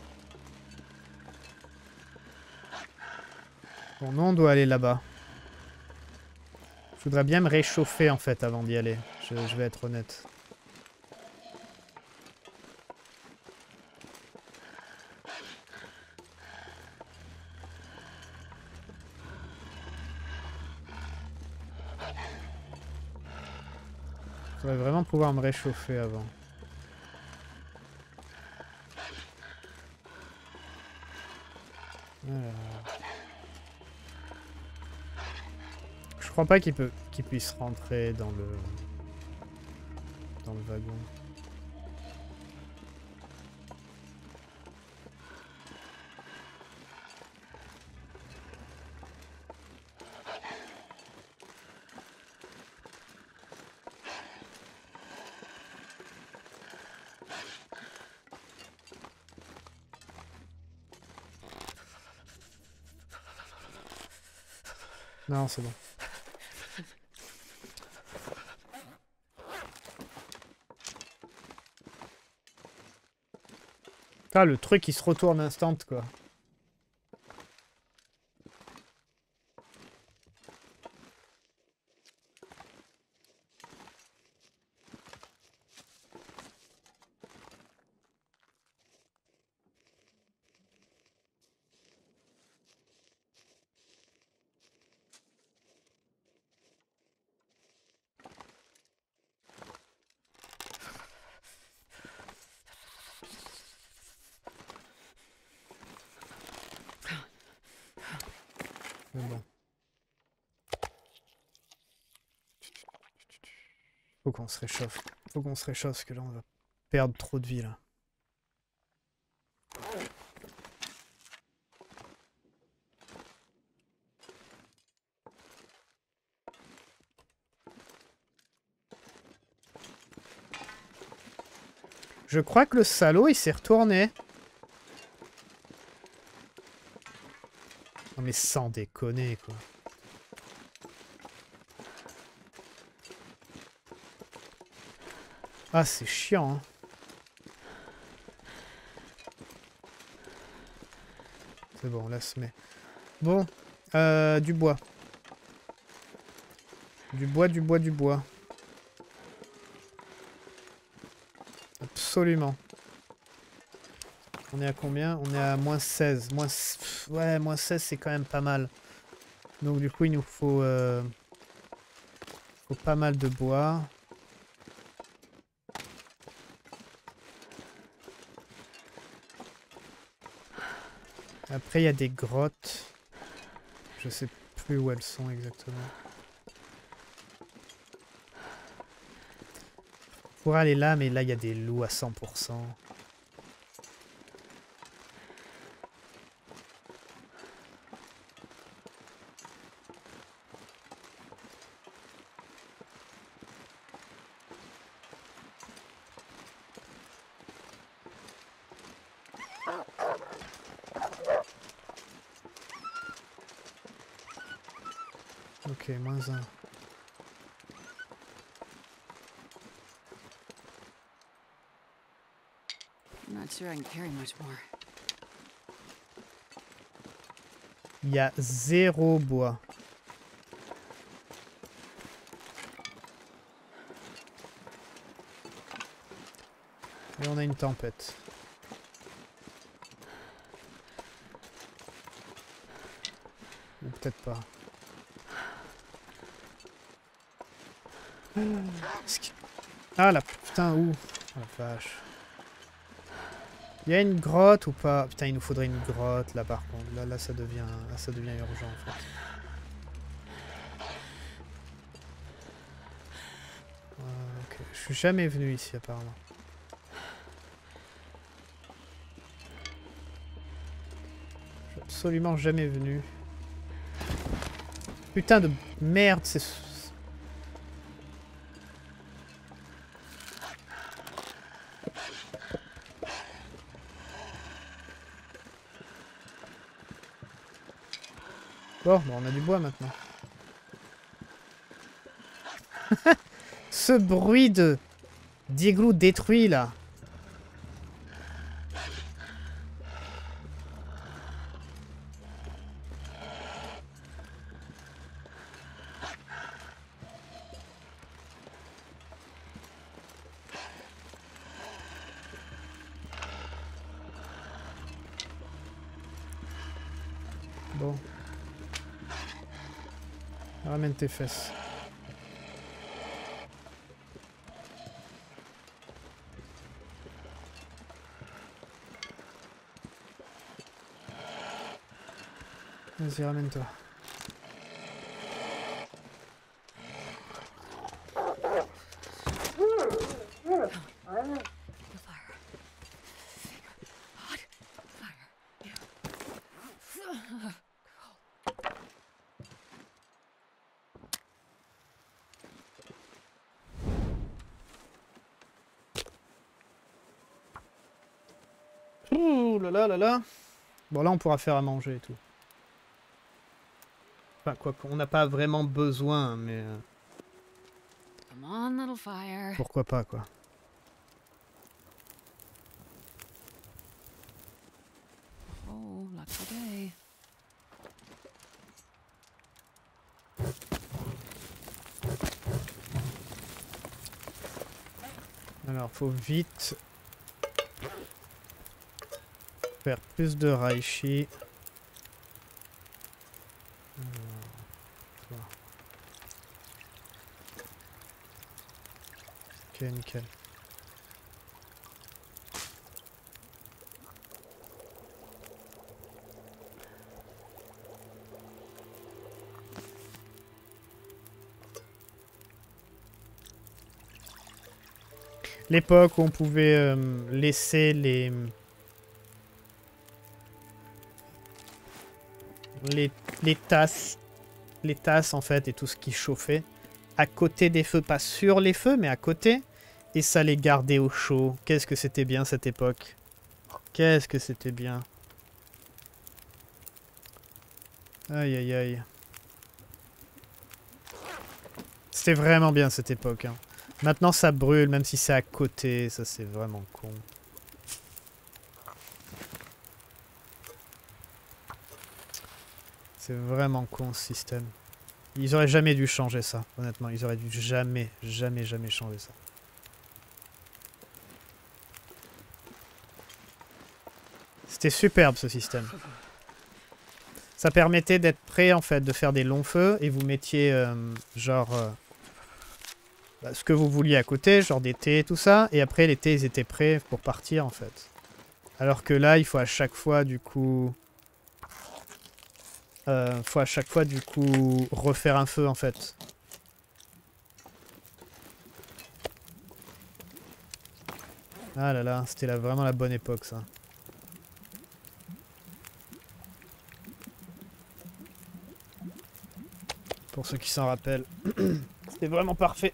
Bon, non, on doit aller là-bas. Je voudrais bien me réchauffer en fait avant d'y aller. Je, je vais être honnête. Je voudrais vraiment pouvoir me réchauffer avant. Alors... Je crois pas qu'il peut qu'il puisse rentrer dans le dans le wagon. Non, c'est bon. Ah, le truc, il se retourne instant, quoi. Mais bon. Faut qu'on se réchauffe. Faut qu'on se réchauffe parce que là on va perdre trop de vie là. Je crois que le salaud il s'est retourné. Non mais sans déconner quoi. Ah c'est chiant hein. C'est bon, là se met. Bon, euh, du bois. Du bois, du bois, du bois. Absolument. On est à combien? On est à moins seize. Moins... Ouais, moins seize, c'est quand même pas mal. Donc du coup, il nous faut, euh... faut pas mal de bois. Après, il y a des grottes. Je sais plus où elles sont exactement. On pourrait aller là, mais là, il y a des loups à cent pour cent. Ok, moins un. I'm not sure I can carry much more. Il y a zéro bois. Et on a une tempête. Ou peut-être pas. Ah la putain, où? Oh la vache. Il y a une grotte ou pas? Putain, il nous faudrait une grotte là par contre. Là, là ça devient, là, ça devient urgent en fait. Euh, ok. Je suis jamais venu ici apparemment. Je suis absolument jamais venu. Putain de merde, c'est... Bon, bon, on a du bois maintenant. Ce bruit de d'igloo détruit là. Bon. Ramène tes fesses. Vas-y, ramène-toi. Ouh là là là là. Bon là on pourra faire à manger et tout. Enfin quoi qu'on n'a pas vraiment besoin mais... euh, Come on, little fire. Pourquoi pas quoi. Oh, lucky day. Alors faut vite faire plus de Raichi. Ok, nickel. l'époque où on pouvait euh, laisser les... les... les tasses, les tasses en fait, et tout ce qui chauffait, à côté des feux, pas sur les feux, mais à côté, et ça les gardait au chaud. Qu'est-ce que c'était bien cette époque. Qu'est-ce que c'était bien. Aïe aïe aïe. C'était vraiment bien cette époque. Hein. Maintenant ça brûle, même si c'est à côté, ça c'est vraiment con. C'est vraiment con ce système. Ils auraient jamais dû changer ça, honnêtement. Ils auraient dû jamais, jamais, jamais changer ça. C'était superbe ce système. Ça permettait d'être prêt en fait, de faire des longs feux et vous mettiez euh, genre euh, bah, ce que vous vouliez à côté, genre des thés, tout ça. Et après les thés ils étaient prêts pour partir en fait. Alors que là il faut à chaque fois du coup... Euh, faut à chaque fois du coup refaire un feu en fait. Ah là là, c'était là, vraiment la bonne époque ça. Pour ceux qui s'en rappellent. C'était vraiment parfait.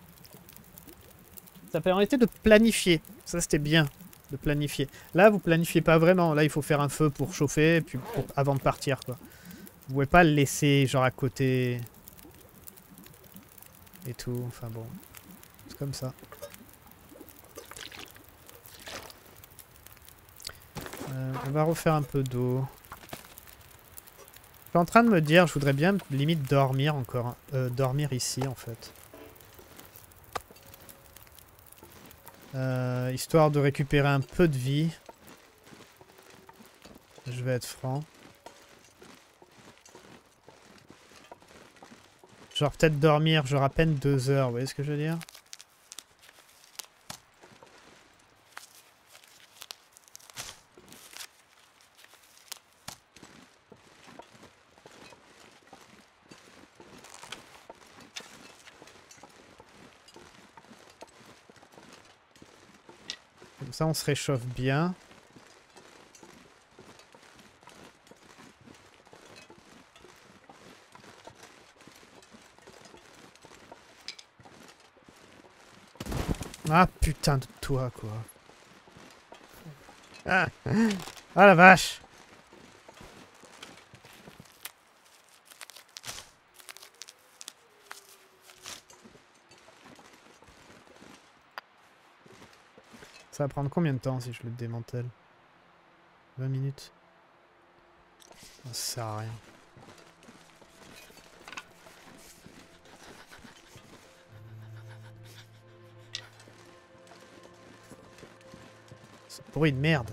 Ça permettait de planifier. Ça c'était bien de planifier. Là vous planifiez pas vraiment. Là il faut faire un feu pour chauffer et puis pour... avant de partir quoi. Vous pouvez pas le laisser genre à côté. Et tout. Enfin bon. C'est comme ça. Euh, on va refaire un peu d'eau. Je suis en train de me dire, je voudrais bien limite dormir encore. Euh, dormir ici en fait. Euh, histoire de récupérer un peu de vie. Je vais être franc. Genre peut-être dormir, genre à peine deux heures, vous voyez ce que je veux dire? Comme ça on se réchauffe bien. Ah putain de toi quoi. Ah, ah la vache. Ça va prendre combien de temps si je le démantèle? vingt minutes. Ça sert à rien. Ce bruit de merde.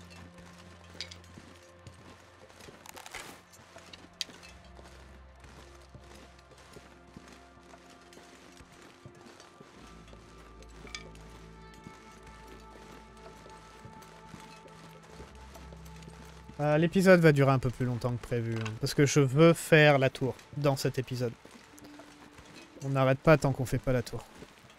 Euh, L'épisode va durer un peu plus longtemps que prévu, hein, parce que je veux faire la tour dans cet épisode. On n'arrête pas tant qu'on fait pas la tour.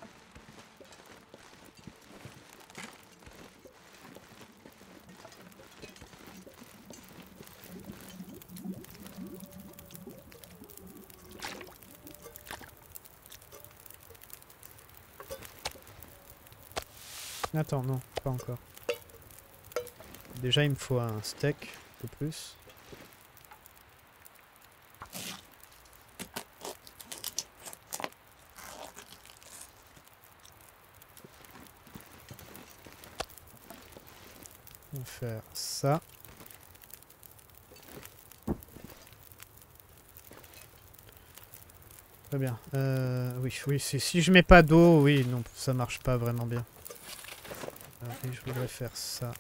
Attends, non, pas encore. Déjà, il me faut un steak, un peu plus. On va faire ça. Très bien. Euh, oui, oui, si, si je mets pas d'eau, oui, non, ça marche pas vraiment bien. Euh, et je voudrais faire ça.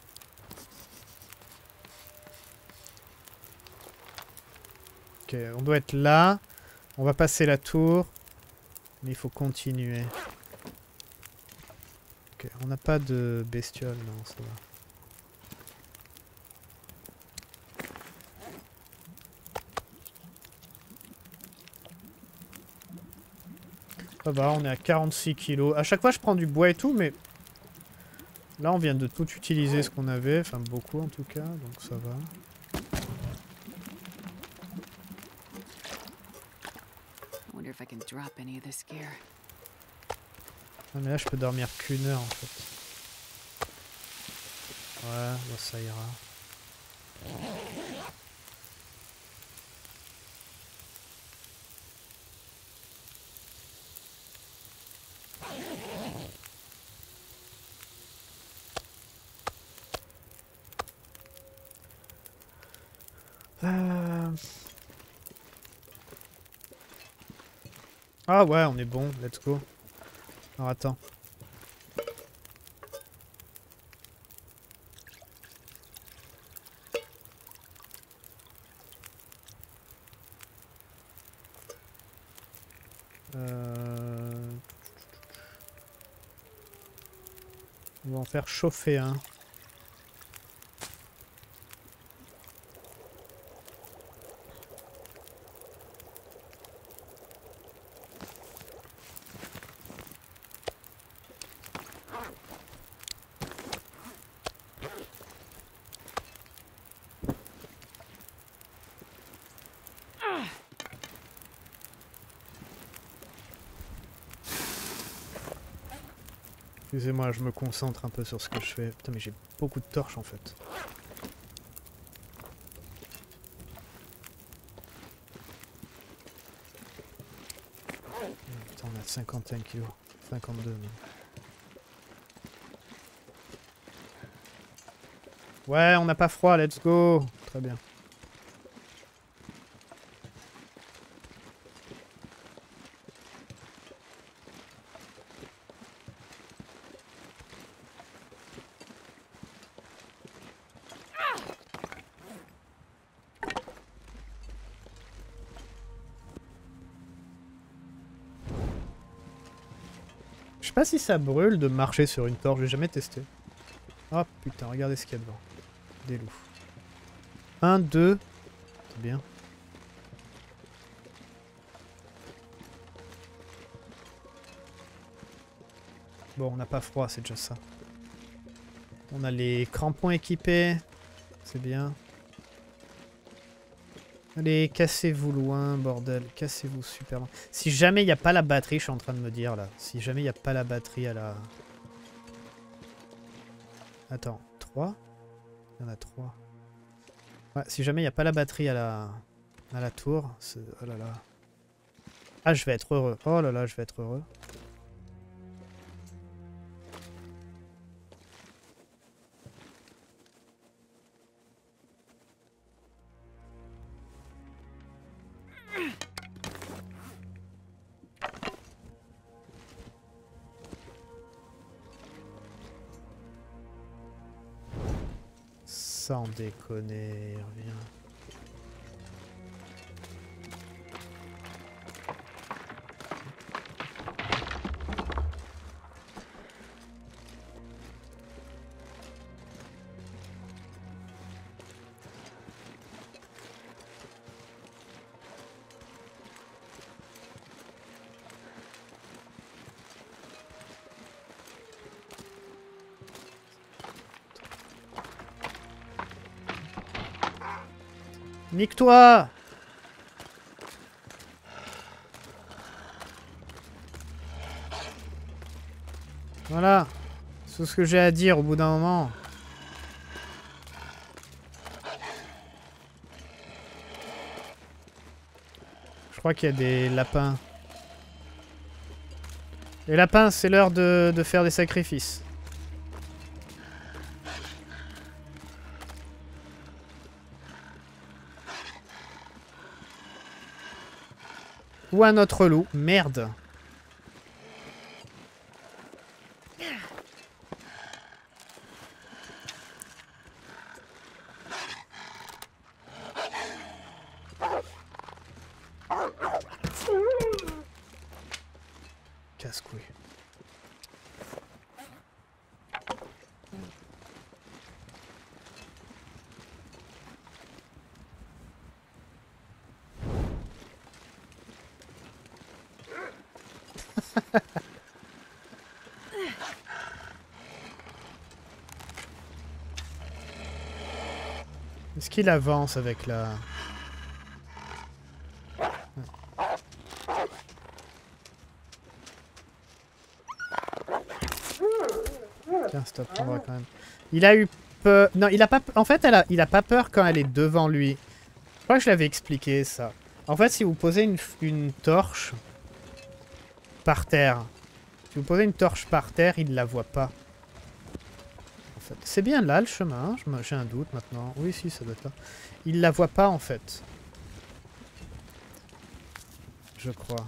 Ok, on doit être là. On va passer la tour. Mais il faut continuer. Ok, on n'a pas de bestiole, non, ça va. Ça va, on est à quarante-six kilos. À chaque fois, je prends du bois et tout, mais Là, on vient de tout utiliser ce qu'on avait, enfin beaucoup en tout cas, donc ça va. I wonder if I can drop any of this gear. Ah, mais là, je peux dormir qu'une heure en fait. Ouais, bon, ça ira. Euh... Ah ouais, on est bon, let's go. Alors attends. Euh... On va en faire chauffer un. Hein. Excusez-moi, je me concentre un peu sur ce que je fais. Putain, mais j'ai beaucoup de torches en fait. Putain, on a cinquante et un kilos. cinquante-deux même. Ouais, on n'a pas froid, let's go. Très bien. Je sais pas si ça brûle de marcher sur une torche, j'ai jamais testé. Oh putain, regardez ce qu'il y a devant. Des loups. Un, deux. C'est bien. Bon, on n'a pas froid, c'est déjà ça. On a les crampons équipés. C'est bien. Allez, cassez-vous loin, bordel. Cassez-vous super loin. Si jamais il n'y a pas la batterie, je suis en train de me dire là. Si jamais il n'y a pas la batterie à la... Attends, trois? Il y en a trois. Ouais, si jamais il n'y a pas la batterie à la, à la tour, oh là là. Ah, je vais être heureux. Oh là là, je vais être heureux. Sans déconner, reviens. Nique-toi! Voilà. C'est ce que j'ai à dire au bout d'un moment. Je crois qu'il y a des lapins. Les lapins, c'est l'heure de, de faire des sacrifices. Ou un autre loup. Merde. Casse-couille. Est-ce qu'il avance avec la... Tiens, stop, on va quand même. Il a eu peur... Non, il a pas... En fait, elle a... il a pas peur quand elle est devant lui. Je crois que je l'avais expliqué, ça. En fait, si vous posez une, une torche par terre, si vous posez une torche par terre, il ne la voit pas. En fait. C'est bien là, le chemin. Hein. J'ai un doute maintenant. Oui, si, ça doit être là. Il la voit pas, en fait. Je crois.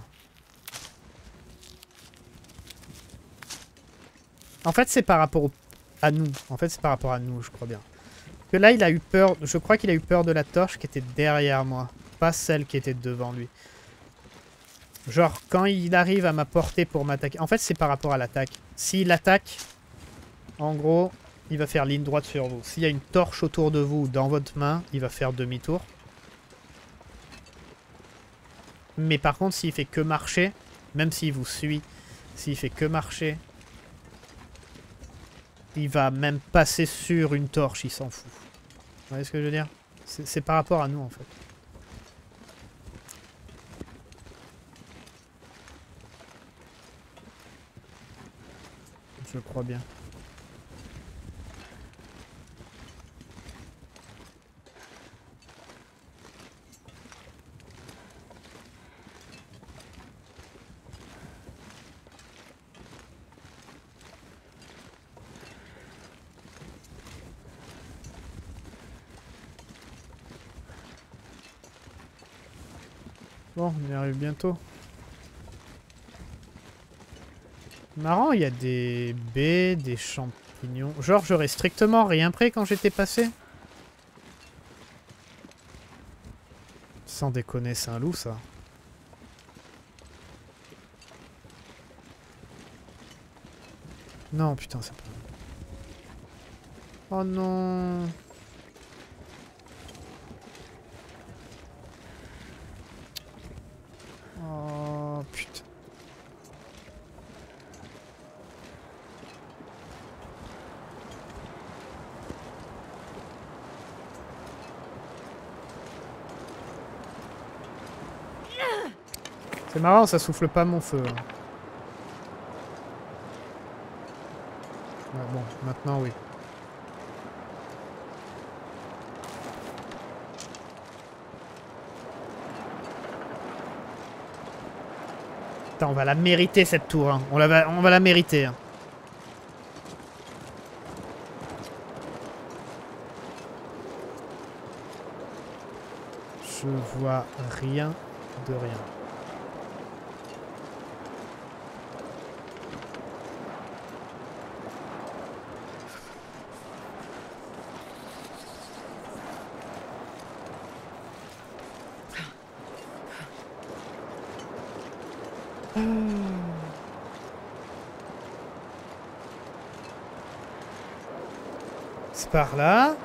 En fait, c'est par rapport au... à nous. En fait, c'est par rapport à nous, je crois bien. Parce que là, il a eu peur... Je crois qu'il a eu peur de la torche qui était derrière moi. Pas celle qui était devant lui. Genre, quand il arrive à m'apporter pour m'attaquer... En fait, c'est par rapport à l'attaque. S'il attaque, en gros, il va faire ligne droite sur vous. S'il y a une torche autour de vous, dans votre main, il va faire demi-tour. Mais par contre, s'il fait que marcher, même s'il vous suit, s'il fait que marcher... Il va même passer sur une torche, il s'en fout. Vous voyez ce que je veux dire? C'est par rapport à nous, en fait. Je crois bien. Bon, on y arrive bientôt. Marrant, il y a des baies, des champignons. Genre, j'aurais strictement rien pris quand j'étais passé. Sans déconner, c'est un loup, ça. Non, putain, c'est pas... Oh non... Oh putain. C'est marrant, ça souffle pas mon feu. Ouais, bon, maintenant oui. Putain, on va la mériter cette tour. Hein. On, la va, on va la mériter. Hein. Je vois rien de rien. C'est par là.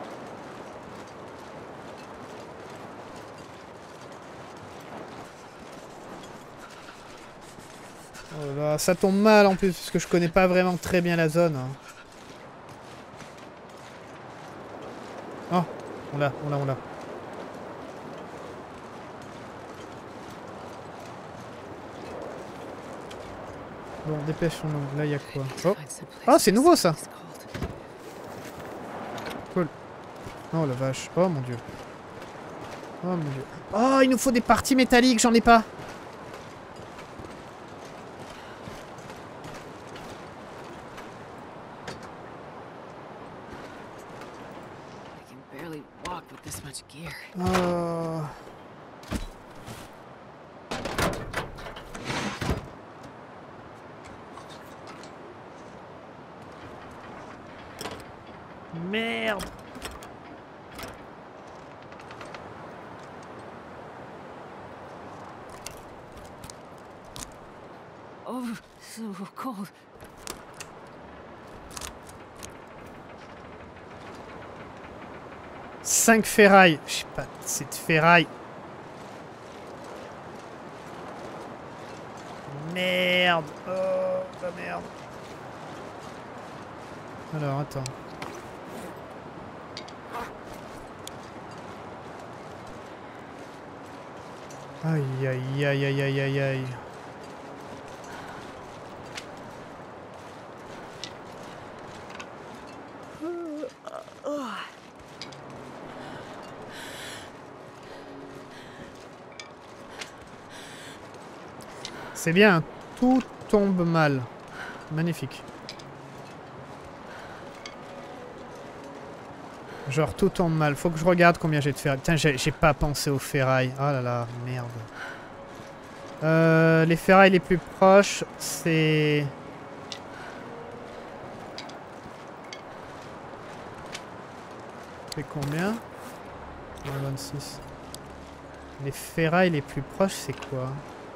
Oh là, ça tombe mal en plus, parce que je connais pas vraiment très bien la zone. Hein. Oh, on l'a, on l'a, on l'a. Bon, dépêchons-nous. Là, il y a quoi? Oh, oh c'est nouveau ça. Cool. Oh la vache. Oh mon dieu. Oh mon dieu. Oh, il nous faut des parties métalliques, j'en ai pas. Oh. Merde. Oh, so cold. Cinq ferrailles. Je sais pas, cette ferraille. Merde. Oh, la merde. Alors, attends. Aïe aïe aïe aïe aïe aïe aïe. C'est bien, tout tombe mal. Magnifique. Genre tout tombe mal. Faut que je regarde combien j'ai de ferraille. Putain, j'ai pas pensé aux ferrailles. Oh là là, merde. Euh, les ferrailles les plus proches, c'est... C'est combien? vingt-six. Les ferrailles les plus proches, c'est quoi?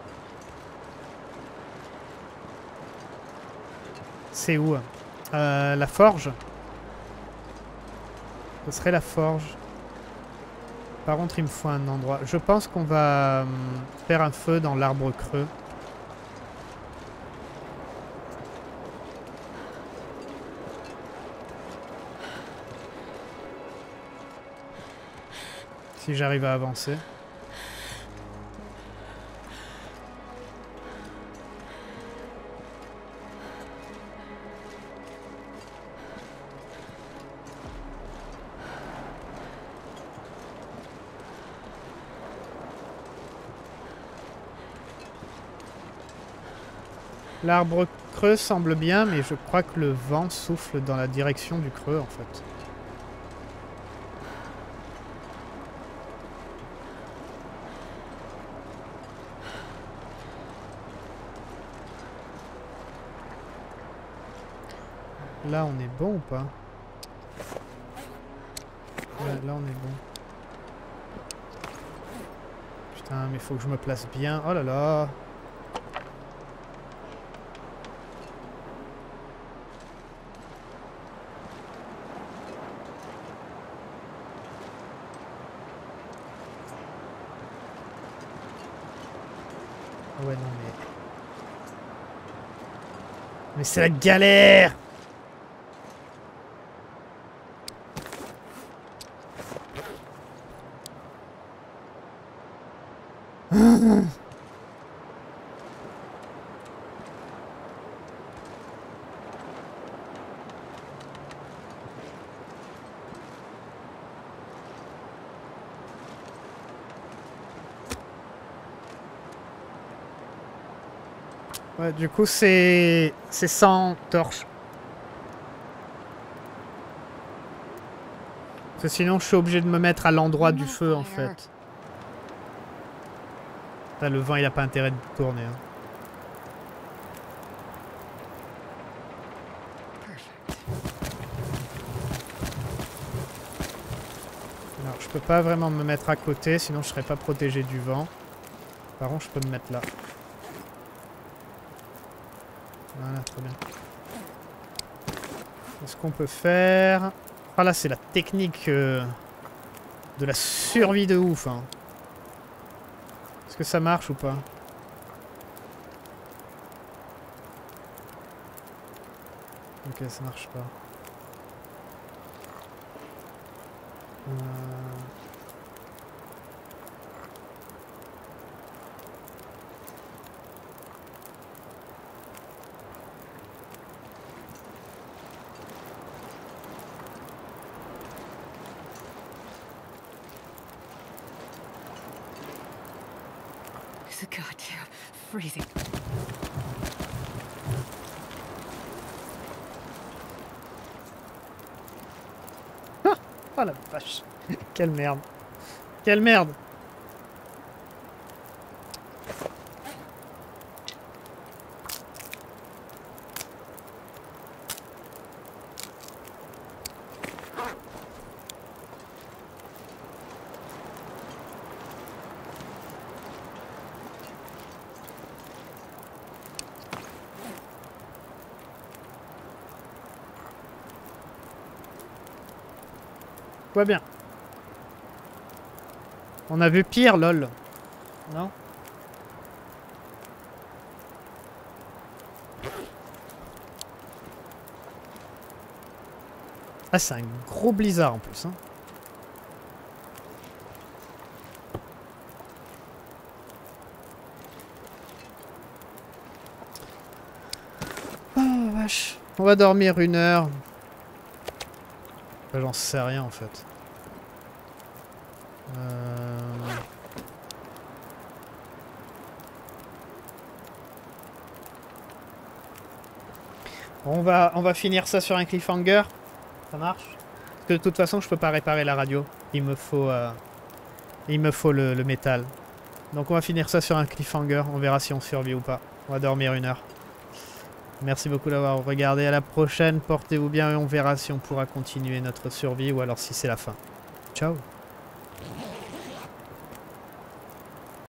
C'est où? euh, La forge? Ce serait la forge. Par contre, il me faut un endroit. Je pense qu'on va hum, faire un feu dans l'arbre creux. Si j'arrive à avancer. L'arbre creux semble bien, mais je crois que le vent souffle dans la direction du creux, en fait. Là, on est bon ou pas? Ouais, là, on est bon. Putain, mais faut que je me place bien. Oh là là! Ouais, non, mais... Mais c'est la galère! Ouais, du coup, c'est... C'est sans torche. Parce que sinon, je suis obligé de me mettre à l'endroit du feu, en fait. Là, le vent, il a pas intérêt de tourner. Hein. Alors, je peux pas vraiment me mettre à côté, sinon je serais pas protégé du vent. Par contre, je peux me mettre là. Voilà, très bien. Qu'est-ce qu'on peut faire? Ah là, c'est la technique euh, de la survie de ouf. Hein. Est-ce que ça marche ou pas? Ok, ça marche pas. Euh... It's a goddamn freezing. Oh la vache. Quelle merde. Quelle merde. Tout va bien. On a vu pire, lol. Non? Ah, c'est un gros blizzard en plus. Hein. vache. On va dormir une heure. Bah, j'en sais rien en fait. Euh... On va, on va finir ça sur un cliffhanger. Ça marche? Parce que de toute façon, je peux pas réparer la radio. Il me faut, euh, il me faut le, le métal. Donc on va finir ça sur un cliffhanger. On verra si on survit ou pas. On va dormir une heure. Merci beaucoup d'avoir regardé. À la prochaine. Portez-vous bien et on verra si on pourra continuer notre survie ou alors si c'est la fin. Ciao.